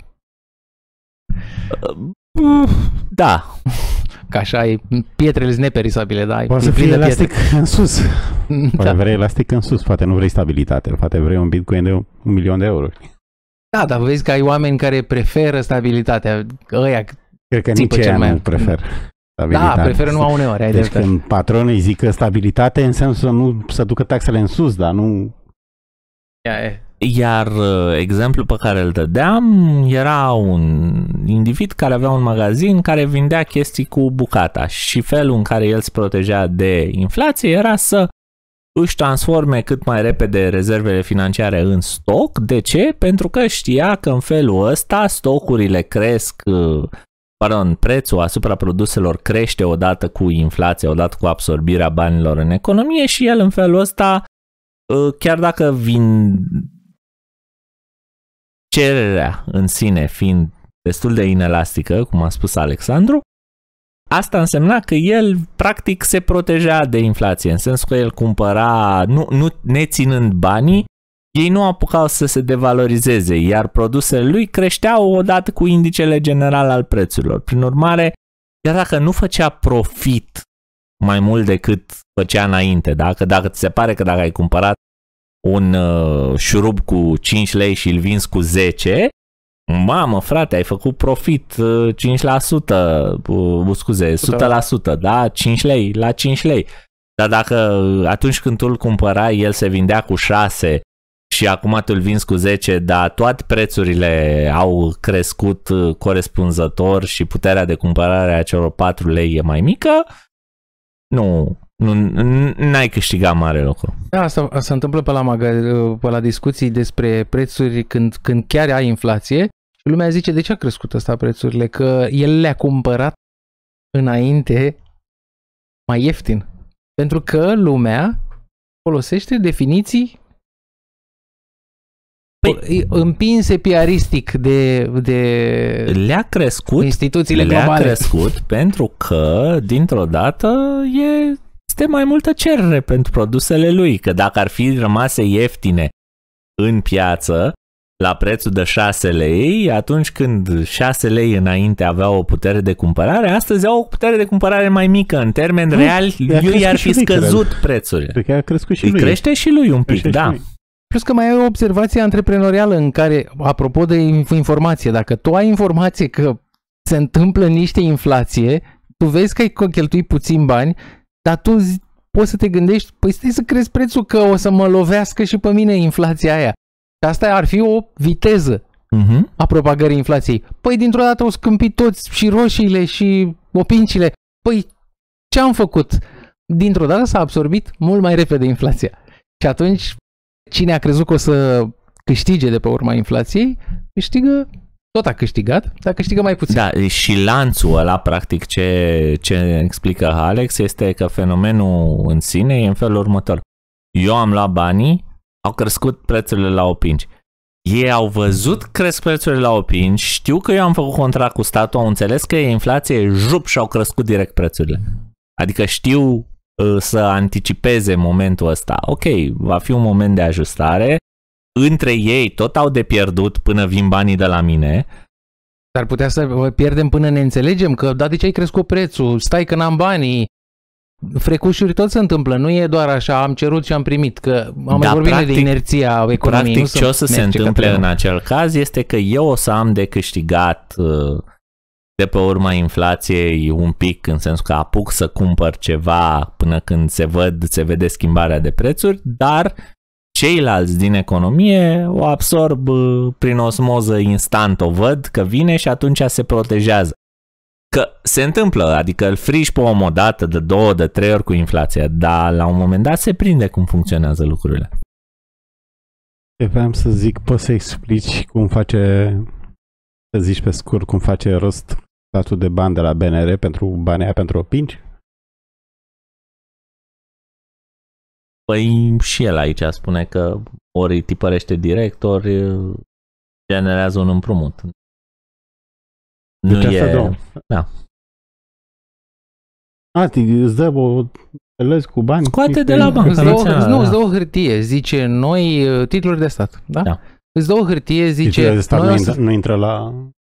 Da. Că așa e, pietrele sunt neperisabile, da? Poate să fie elastic în sus. Poate da. vrei elastic în sus, poate nu vrei stabilitate, poate vrei un bitcoin de un milion de euro. Da, dar vezi că ai oameni care preferă stabilitatea. Ăia Cred că nici aia nu preferă stabilitate. Da, preferă numai uneori. Ai deci dreptate. când patronii zic că stabilitate înseamnă să nu să ducă taxele în sus, dar nu... Ia, e. Iar uh, exemplul pe care îl dădeam era un individ care avea un magazin care vindea chestii cu bucata și felul în care el se proteja de inflație era să își transforme cât mai repede rezervele financiare în stoc. De ce? Pentru că știa că în felul ăsta stocurile cresc, uh, pardon, prețul asupra produselor crește odată cu inflația, odată cu absorbirea banilor în economie și el în felul ăsta, uh, chiar dacă vin cererea în sine fiind destul de inelastică, cum a spus Alexandru, asta însemna că el practic se proteja de inflație, în sensul că el cumpăra, nu, nu neținând banii, ei nu apucau să se devalorizeze, iar produsele lui creșteau odată cu indicele general al prețurilor. Prin urmare, chiar dacă nu făcea profit mai mult decât făcea înainte, da? Că dacă ți se pare că dacă ai cumpărat un uh, șurub cu cinci lei și îl vinzi cu zece, mamă frate, ai făcut profit uh, cinci la sută, uh, scuze, o sută la sută, da? cinci lei la cinci lei. Dar dacă atunci când tu îl cumpărai, el se vindea cu șase și acum tu îl vinzi cu zece, dar toate prețurile au crescut uh, corespunzător și puterea de cumpărare a celor patru lei e mai mică, nu... Nu, n-ai câștigat mare lucru. Da, asta, asta se întâmplă pe la, maga- pe la discuții despre prețuri când, când chiar ai inflație și lumea zice de ce a crescut ăsta prețurile, că el le-a cumpărat înainte mai ieftin. Pentru că lumea folosește definiții păi, împinse piaristic de, de le-a crescut, instituțiile le-a globale. crescut pentru că dintr-o dată e este mai multă cerere pentru produsele lui, că dacă ar fi rămase ieftine în piață la prețul de șase lei, atunci când șase lei înainte aveau o putere de cumpărare, astăzi au o putere de cumpărare mai mică. În termeni reali, lui ar fi scăzut prețurile. Cred că a crescut și Îi lui. crește și lui un pic, da. Plus că mai ai o observație antreprenorială în care, apropo de informație, dacă tu ai informație că se întâmplă niște inflație, tu vezi că ai cheltuit puțin bani, dar tu zi, poți să te gândești, păi stai să crezi prețul că o să mă lovească și pe mine inflația aia. Și asta ar fi o viteză uh-huh. a propagării inflației. Păi dintr-o dată au scâmpit toți și roșiile și opincile. Păi ce am făcut? Dintr-o dată s-a absorbit mult mai repede inflația. Și atunci cine a crezut că o să câștige de pe urma inflației, câștigă, tot a câștigat, dar câștigă mai puțin. Da, și lanțul ăla, practic, ce, ce explică Alex, este că fenomenul în sine e în felul următor. Eu am luat banii, au crescut prețurile la opinci. Ei au văzut cresc prețurile la opinci, știu că eu am făcut contract cu statul, au înțeles că e inflație, jup, și au crescut direct prețurile. Adică știu uh, să anticipeze momentul ăsta. Ok, va fi un moment de ajustare, între ei tot au de pierdut până vin banii de la mine. Dar putea să pierdem până ne înțelegem că, da, de ce ai crescut prețul? Stai că n-am banii. Frecușuri tot se întâmplă, nu e doar așa, am cerut și am primit, că am da, mai vorbit practic, de inerția economiei. Practic ce o să se întâmple în acel caz este că eu o să am de câștigat de pe urma inflației un pic, în sensul că apuc să cumpăr ceva până când se, văd, se vede schimbarea de prețuri, dar ceilalți din economie o absorb prin osmoză instant, o văd că vine și atunci se protejează. Că se întâmplă, adică îl friși pe om o dată, de două, de trei ori cu inflația, dar la un moment dat se prinde cum funcționează lucrurile. Vreau să zic, poți să explici cum face, să zici pe scurt, cum face rost statul de bani de la B N R pentru banii aia pentru opinci? Păi și el aici spune că ori îi tipărește direct, ori generează un împrumut. Nu deci e... Două. Da. A, îți dă o... Te cu bani? Scoate de la bancă. Îți dă o, nu, îți dă o hârtie, zice noi, titluri de stat, da? Da. Îți dă o hârtie, zice... Titlurile de stat noi nu, să... intră, nu intră la...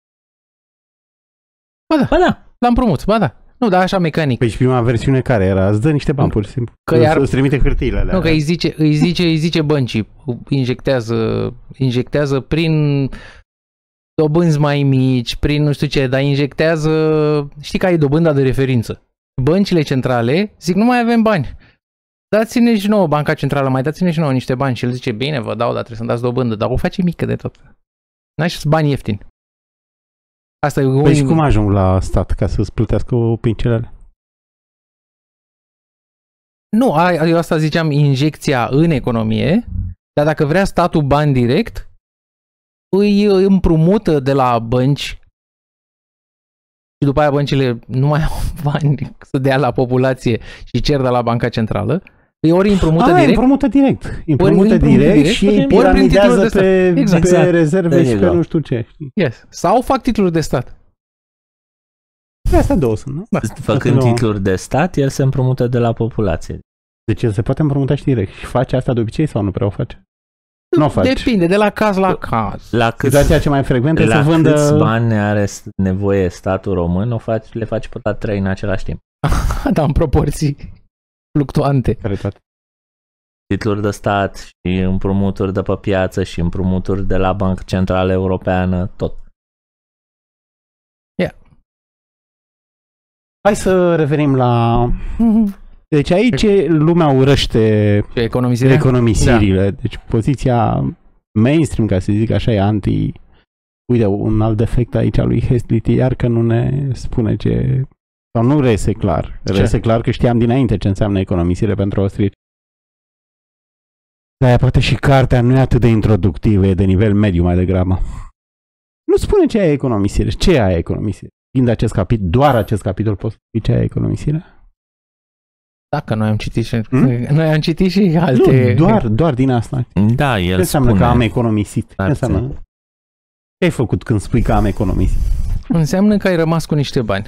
Ba da, ba da. la împrumut, ba da. Nu, dar așa mecanic. Păi și prima versiune care era? Îți dă niște bani, pur și simplu. Că iar... Îți trimite hârtiile alea. Nu, că îi zice, îi zice, îi zice băncii, injectează, injectează prin dobânzi mai mici, prin nu știu ce, dar injectează, știi că ai dobânda de referință. Băncile centrale zic, nu mai avem bani. Dați-ne și nouă, Banca Centrală, mai dați-ne și nouă niște bani. Și el zice, bine, vă dau, dar trebuie să-mi dați dobândă, dar o face mică de tot. N-ai și bani ieftini. Asta e păi și cum ajung la stat ca să-ți plătească opincele alea? Nu, eu asta ziceam injecția în economie, dar dacă vrea statul bani direct, îi împrumută de la bănci și după aia băncile nu mai au bani să dea la populație și cer de la Banca Centrală, îi ori împrumută A, direct. împrumută direct. Împrumută împrumută direct, direct și ei ori prin titluri de piramidează pe, exact. pe Exact. rezerve și pe nu știu ce. Yes. Sau fac titluri de stat. Astea două sunt, nu? Da. Făcând titluri de stat, el se împrumută de la populație. Deci el se poate împrumuta și direct. Și face asta de obicei sau nu prea o face? Nu o face. Depinde, de la caz la caz. La cât, situația cea mai frecventă e să vândă... câți bani are nevoie statul român, o faci, le faci pe toate trei în același timp. Da, în proporții fluctuante. Care toate? Titluri de stat și împrumuturi de pe piață și împrumuturi de la Banca Centrală Europeană, tot. Yeah. Hai să revenim la... Deci aici lumea urăște economisirea? economisirile. Da. Deci poziția mainstream, ca să zic așa, e anti... Uite, un alt defect aici al lui Heslity, iar că nu ne spune ce... Sau nu reiese clar. Reiese clar că știam dinainte ce înseamnă economisire pentru austrieci. Dar poate și cartea nu e atât de introductivă, e de nivel mediu mai degrabă. Nu spune ce e economisire. Ce e economisire? Fiind acest capitol, doar acest capitol poți spune ce e economisire? Dacă noi am citit și, hmm? noi am citit și alte... Nu, doar, doar din asta. Da, el ce înseamnă spune, că am economisit? Ce înseamnă? Ce ai făcut când spui că am economisit? Înseamnă că ai rămas cu niște bani.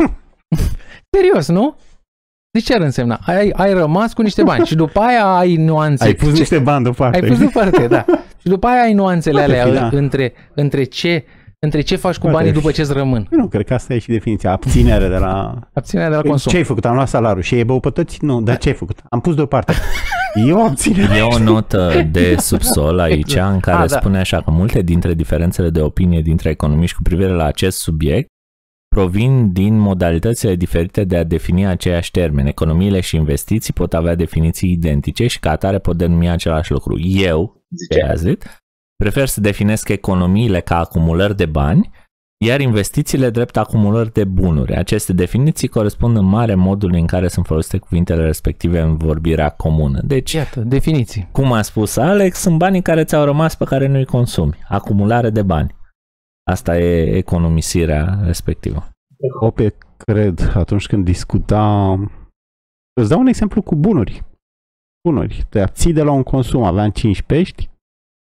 Serios, nu? Deci ce ar însemna? Ai, ai rămas cu niște bani și după aia ai nuanțe. Ai pus ce, niște bani deoparte. Ai pus deoparte, da. Și după aia ai nuanțele Poate alea fi, da. între, între, ce, între ce faci cu Poate banii fi. după ce-ți rămân. Nu, cred că asta e și definiția. Abținere de la... Abținerea de la Păi, consum. ce ai făcut? Am luat salariul și ai băupătăți? Nu, dar ce ai făcut? Am pus deoparte. E o abținere. E o notă de subsol aici exact. În care A, da. spune așa că multe dintre diferențele de opinie dintre economiști cu privire la acest subiect provin din modalitățile diferite de a defini aceiași termeni. Economiile și investiții pot avea definiții identice și ca atare pot denumi același lucru. Eu, Beazit, prefer să definesc economiile ca acumulări de bani, iar investițiile drept acumulări de bunuri. Aceste definiții corespund în mare modului în care sunt folosite cuvintele respective în vorbirea comună. Deci, iată, definiții. cum a spus Alex, sunt banii care ți-au rămas pe care nu-i consumi. Acumulare de bani. Asta e economisirea respectivă. Ope, cred, atunci când discuta... Îți dau un exemplu cu bunuri. Bunuri. Te abții de la un consum. Aveam cinci pești.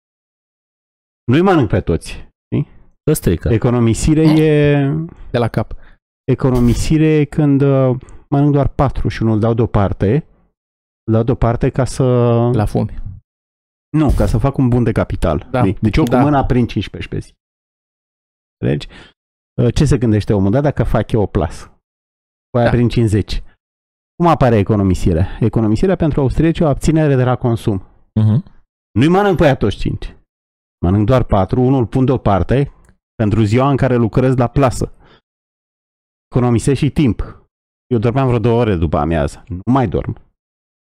Nu-i mănânc pe toți. Știi? Să strică. Economisire e... De la cap. Economisire e când uh, mănânc doar patru și unul dau deoparte. Îl dau deoparte ca să... La fumi. Nu, ca să fac un bun de capital. Da. Deci eu cu Da. mâna prind cinci pești pe zi. Înțelegi? Ce se gândește omul? Da, dacă fac eu o plasă. Cu aia Da. prin cincizeci. Cum apare economisirea? Economisirea pentru austrieci e o abținere de la consum. Uh-huh. Nu-i mănânc pe aia toți cinci. Mănânc doar patru, unul îl pun deoparte pentru ziua în care lucrez la plasă. Economisesc și timp. Eu dormeam vreo două ore după amiază. Nu mai dorm.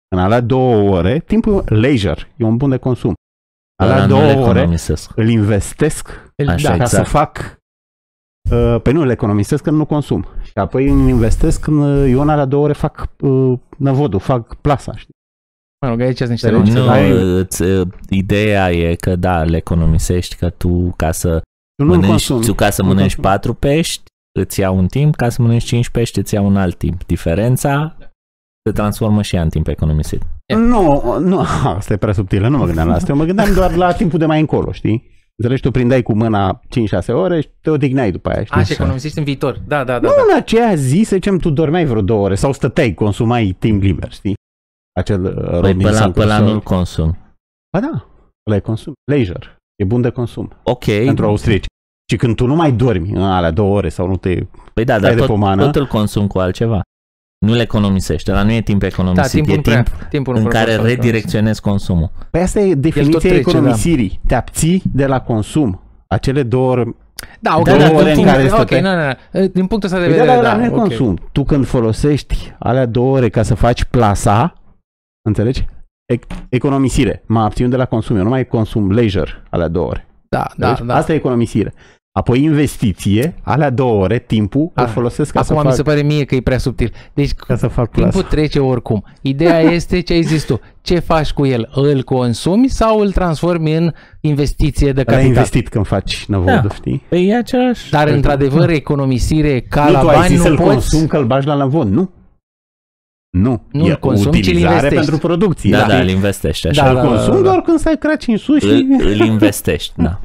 În alea două ore, timpul leisure, e un bun de consum. Alea Dar două nu le ore economisesc. îl investesc Așa, da, ca să exact. fac... Uh, pe nu le economisesc când nu consum. Și apoi îl investesc când uh, eu în alea două ore fac uh, năvodul, fac plasa, știi? Mă rog, aici sunt niște Nu, nuanțe. Nu, ai- îți, ideea e că da, le economisești, că tu ca să Tu nu mănânci, consumi. tu ca să Nu mănânci consumi. patru pești, îți ia un timp, ca să mănânci cinci pești, îți ia un alt timp. Diferența se transformă și ea în timp economisit. Nu, nu, asta e prea subtilă, nu mă gândeam la asta. Eu mă gândeam doar la timpul de mai încolo, știi? Înțelegi, tu prindeai cu mâna cinci șase ore și te odihneai după aia, știi? A, și economisiști în viitor. Da, da, da. Nu, da. în aceea zi, să zicem, tu dormeai vreo două ore sau stăteai, consumai timp liber, știi? Acel uh, Păi pe Robinson la, pe la Crusoe. nu-l consumi. Ba da, le consum. Leisure. E bun de consum. Ok, Pentru austrieci. Și când tu nu mai dormi în alea două ore sau nu te... păi da, dar stai de tot, pomană. tot îl consumi cu altceva. Nu le economisești, ăla nu e timp Da, economisit, timpul e nu prea, timp timpul nu în prea care poți să- redirecționezi consumul. Păi asta e tot definiția trece, economisirii. Te abții de la consum. Acele două ore... Da, ok, Două da, ore din în punct- care ok, stăteai. nu, nu, nu. Din punctul ăsta de Păi vedere, da, da, dar nu e ok. consum. Tu când folosești alea două ore ca să faci plasa, înțelegi? E- economisire. Mă abțin de la consum. Eu nu mai consum leisure alea două ore. Da, da, Înțelegi? da. Asta e economisire. Apoi investiție, alea două ore, timpul, îl Ah, folosesc ca Acum să mi fac, se pare mie că e prea subtil. Deci ca să fac timpul plasa. trece oricum. Ideea este ce ai zis tu. Ce faci cu el? Îl consumi sau îl transformi în investiție de L-ai capital? investit când faci năvodul, Da. știi? Păi e același. Dar într-adevăr economisire ca nu, la tu ai bani zis nu să-l poți. consumi că îl bagi la năvod, nu? Nu. Nu-l e consumi, ci-l utilizare investești. pentru producție. Da, da, știi? îl investești așa. Da, Îl da, da, consumi da, da. doar când stai craci în sus și... Îl, îl investești, da.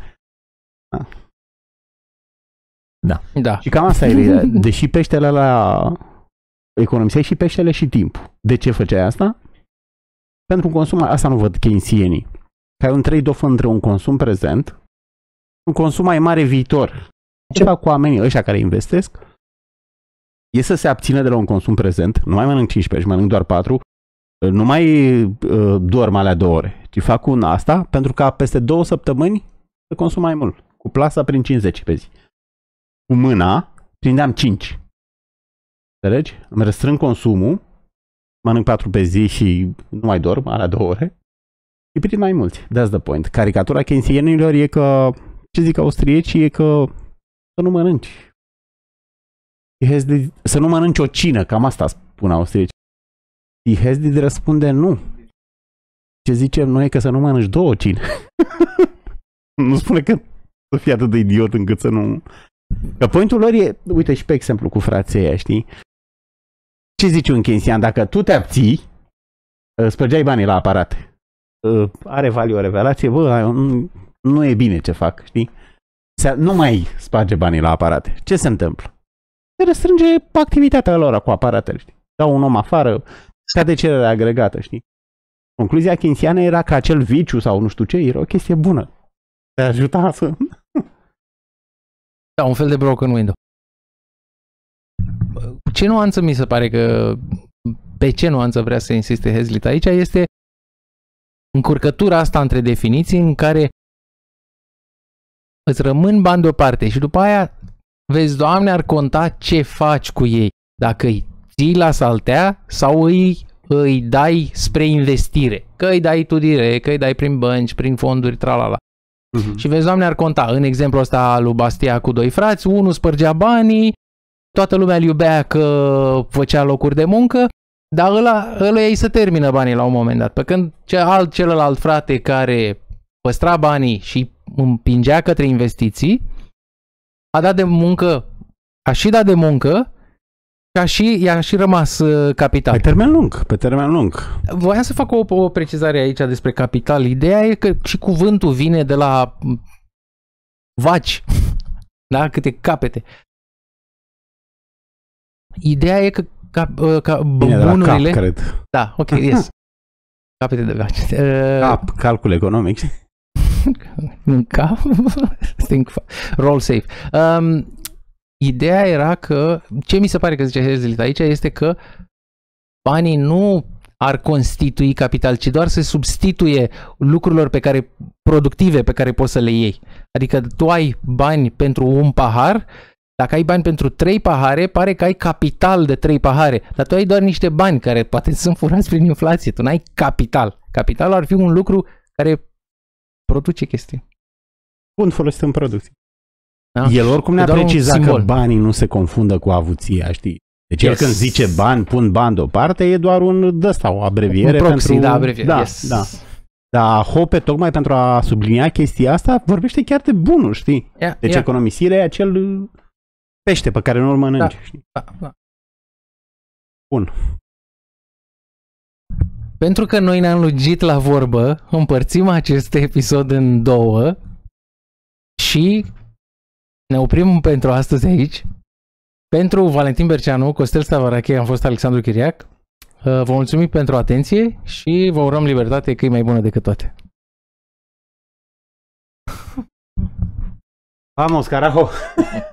Da. Și cam asta e. Deși peștele la economiseai și peștele și timp. De ce făceai asta? Pentru un consum, asta nu văd keynesienii. Că ai un trade-off între un consum prezent, un consum mai mare viitor. Ceva cu oamenii ăștia care investesc e să se abțină de la un consum prezent, nu mai mănânc cinci pești, mănânc doar patru, nu mai uh, dorm alea două ore, ci fac un asta pentru ca peste două săptămâni să consum mai mult. Cu plasa prin cincizeci pe zi. Cu mâna prindeam cinci. Înțelegi? Îmi restrâng consumul, mănânc patru pe zi și nu mai dorm, alea două ore, și prind mai mulți. That's the point. Caricatura keynesienilor e că, ce zic austriecii, e că să nu mănânci. Hesdid, să nu mănânci o cină, cam asta spun austriecii. Hesdid răspunde nu. Ce zicem noi e că să nu mănânci două cine. Nu spune că să fii atât de idiot încât să nu... Că pointul lor e, uite și pe exemplu cu frații ăia, știi? Ce zici un keynesian? Dacă tu te abții, spărgeai banii la aparate. Are value o revelație, bă, nu, nu e bine ce fac, știi? Se, nu mai sparge banii la aparate. Ce se întâmplă? Se restrânge activitatea lor cu aparatele, știi? Dau un om afară, scade cererea agregată, știi? Concluzia keynesiană era că acel viciu sau nu știu ce era o chestie bună. Te ajuta să... Da, un fel de broken window. Ce nuanță mi se pare că pe ce nuanță vrea să insiste Hazlitt aici este încurcătura asta între definiții în care îți rămân bani deoparte și după aia vezi, Doamne, ar conta ce faci cu ei. Dacă îi ții la saltea sau îi, îi dai spre investire. Că îi dai tu direct, că îi dai prin bănci, prin fonduri, tralala. Uh-huh. Și vezi, Doamne, ar conta. În exemplu ăsta lui Bastia cu doi frați, unul spărgea banii, toată lumea îl iubea că făcea locuri de muncă, dar ăla, ăla ei să termină banii la un moment dat. Pe când alt, celălalt frate care păstra banii și împingea către investiții, a dat de muncă, a și dat de muncă și a și, i-a și rămas uh, capital. Pe termen lung, pe termen lung. Voiam să fac o, o precizare aici despre capital. Ideea e că și cuvântul vine de la vaci, da? Câte capete. Ideea e că, ca, ca Bine, de la bunurile... cap, cred. Da, ok, yes. Capete de vaci. Uh, Cap, calcul economic. În cap? Roll safe. Um, ideea era că, ce mi se pare că zice Hazlitt aici, este că banii nu ar constitui capital, ci doar se substituie lucrurilor pe care, productive pe care poți să le iei. Adică tu ai bani pentru un pahar Dacă ai bani pentru trei pahare, pare că ai capital de trei pahare, dar tu ai doar niște bani care poate sunt furați prin inflație, tu n-ai capital. Capitalul ar fi un lucru care produce chestii. Bun folosit în producție. Da? El oricum ne-a E doar un precizat că simbol. banii nu se confundă cu avuția, știi? Deci Yes. el când zice bani, pun bani deoparte, e doar un dăsta, o abreviere. Un proxy, pentru... da, abreviere. Da, Yes. da. Dar Hoppe, tocmai pentru a sublinia chestia asta, vorbește chiar de bunul, știi? Yeah, Deci yeah. economisirea e acel pește pe care nu-l mănânci, Da. știi? Da, da. Bun. Pentru că noi ne-am lungit la vorbă, împărțim acest episod în două și ne oprim pentru astăzi aici. Pentru Valentin Berceanu, Costel Stavarache, am fost Alexandru Chiriac. Vă mulțumim pentru atenție și vă urăm libertate, că e mai bună decât toate. Vamos, carajo!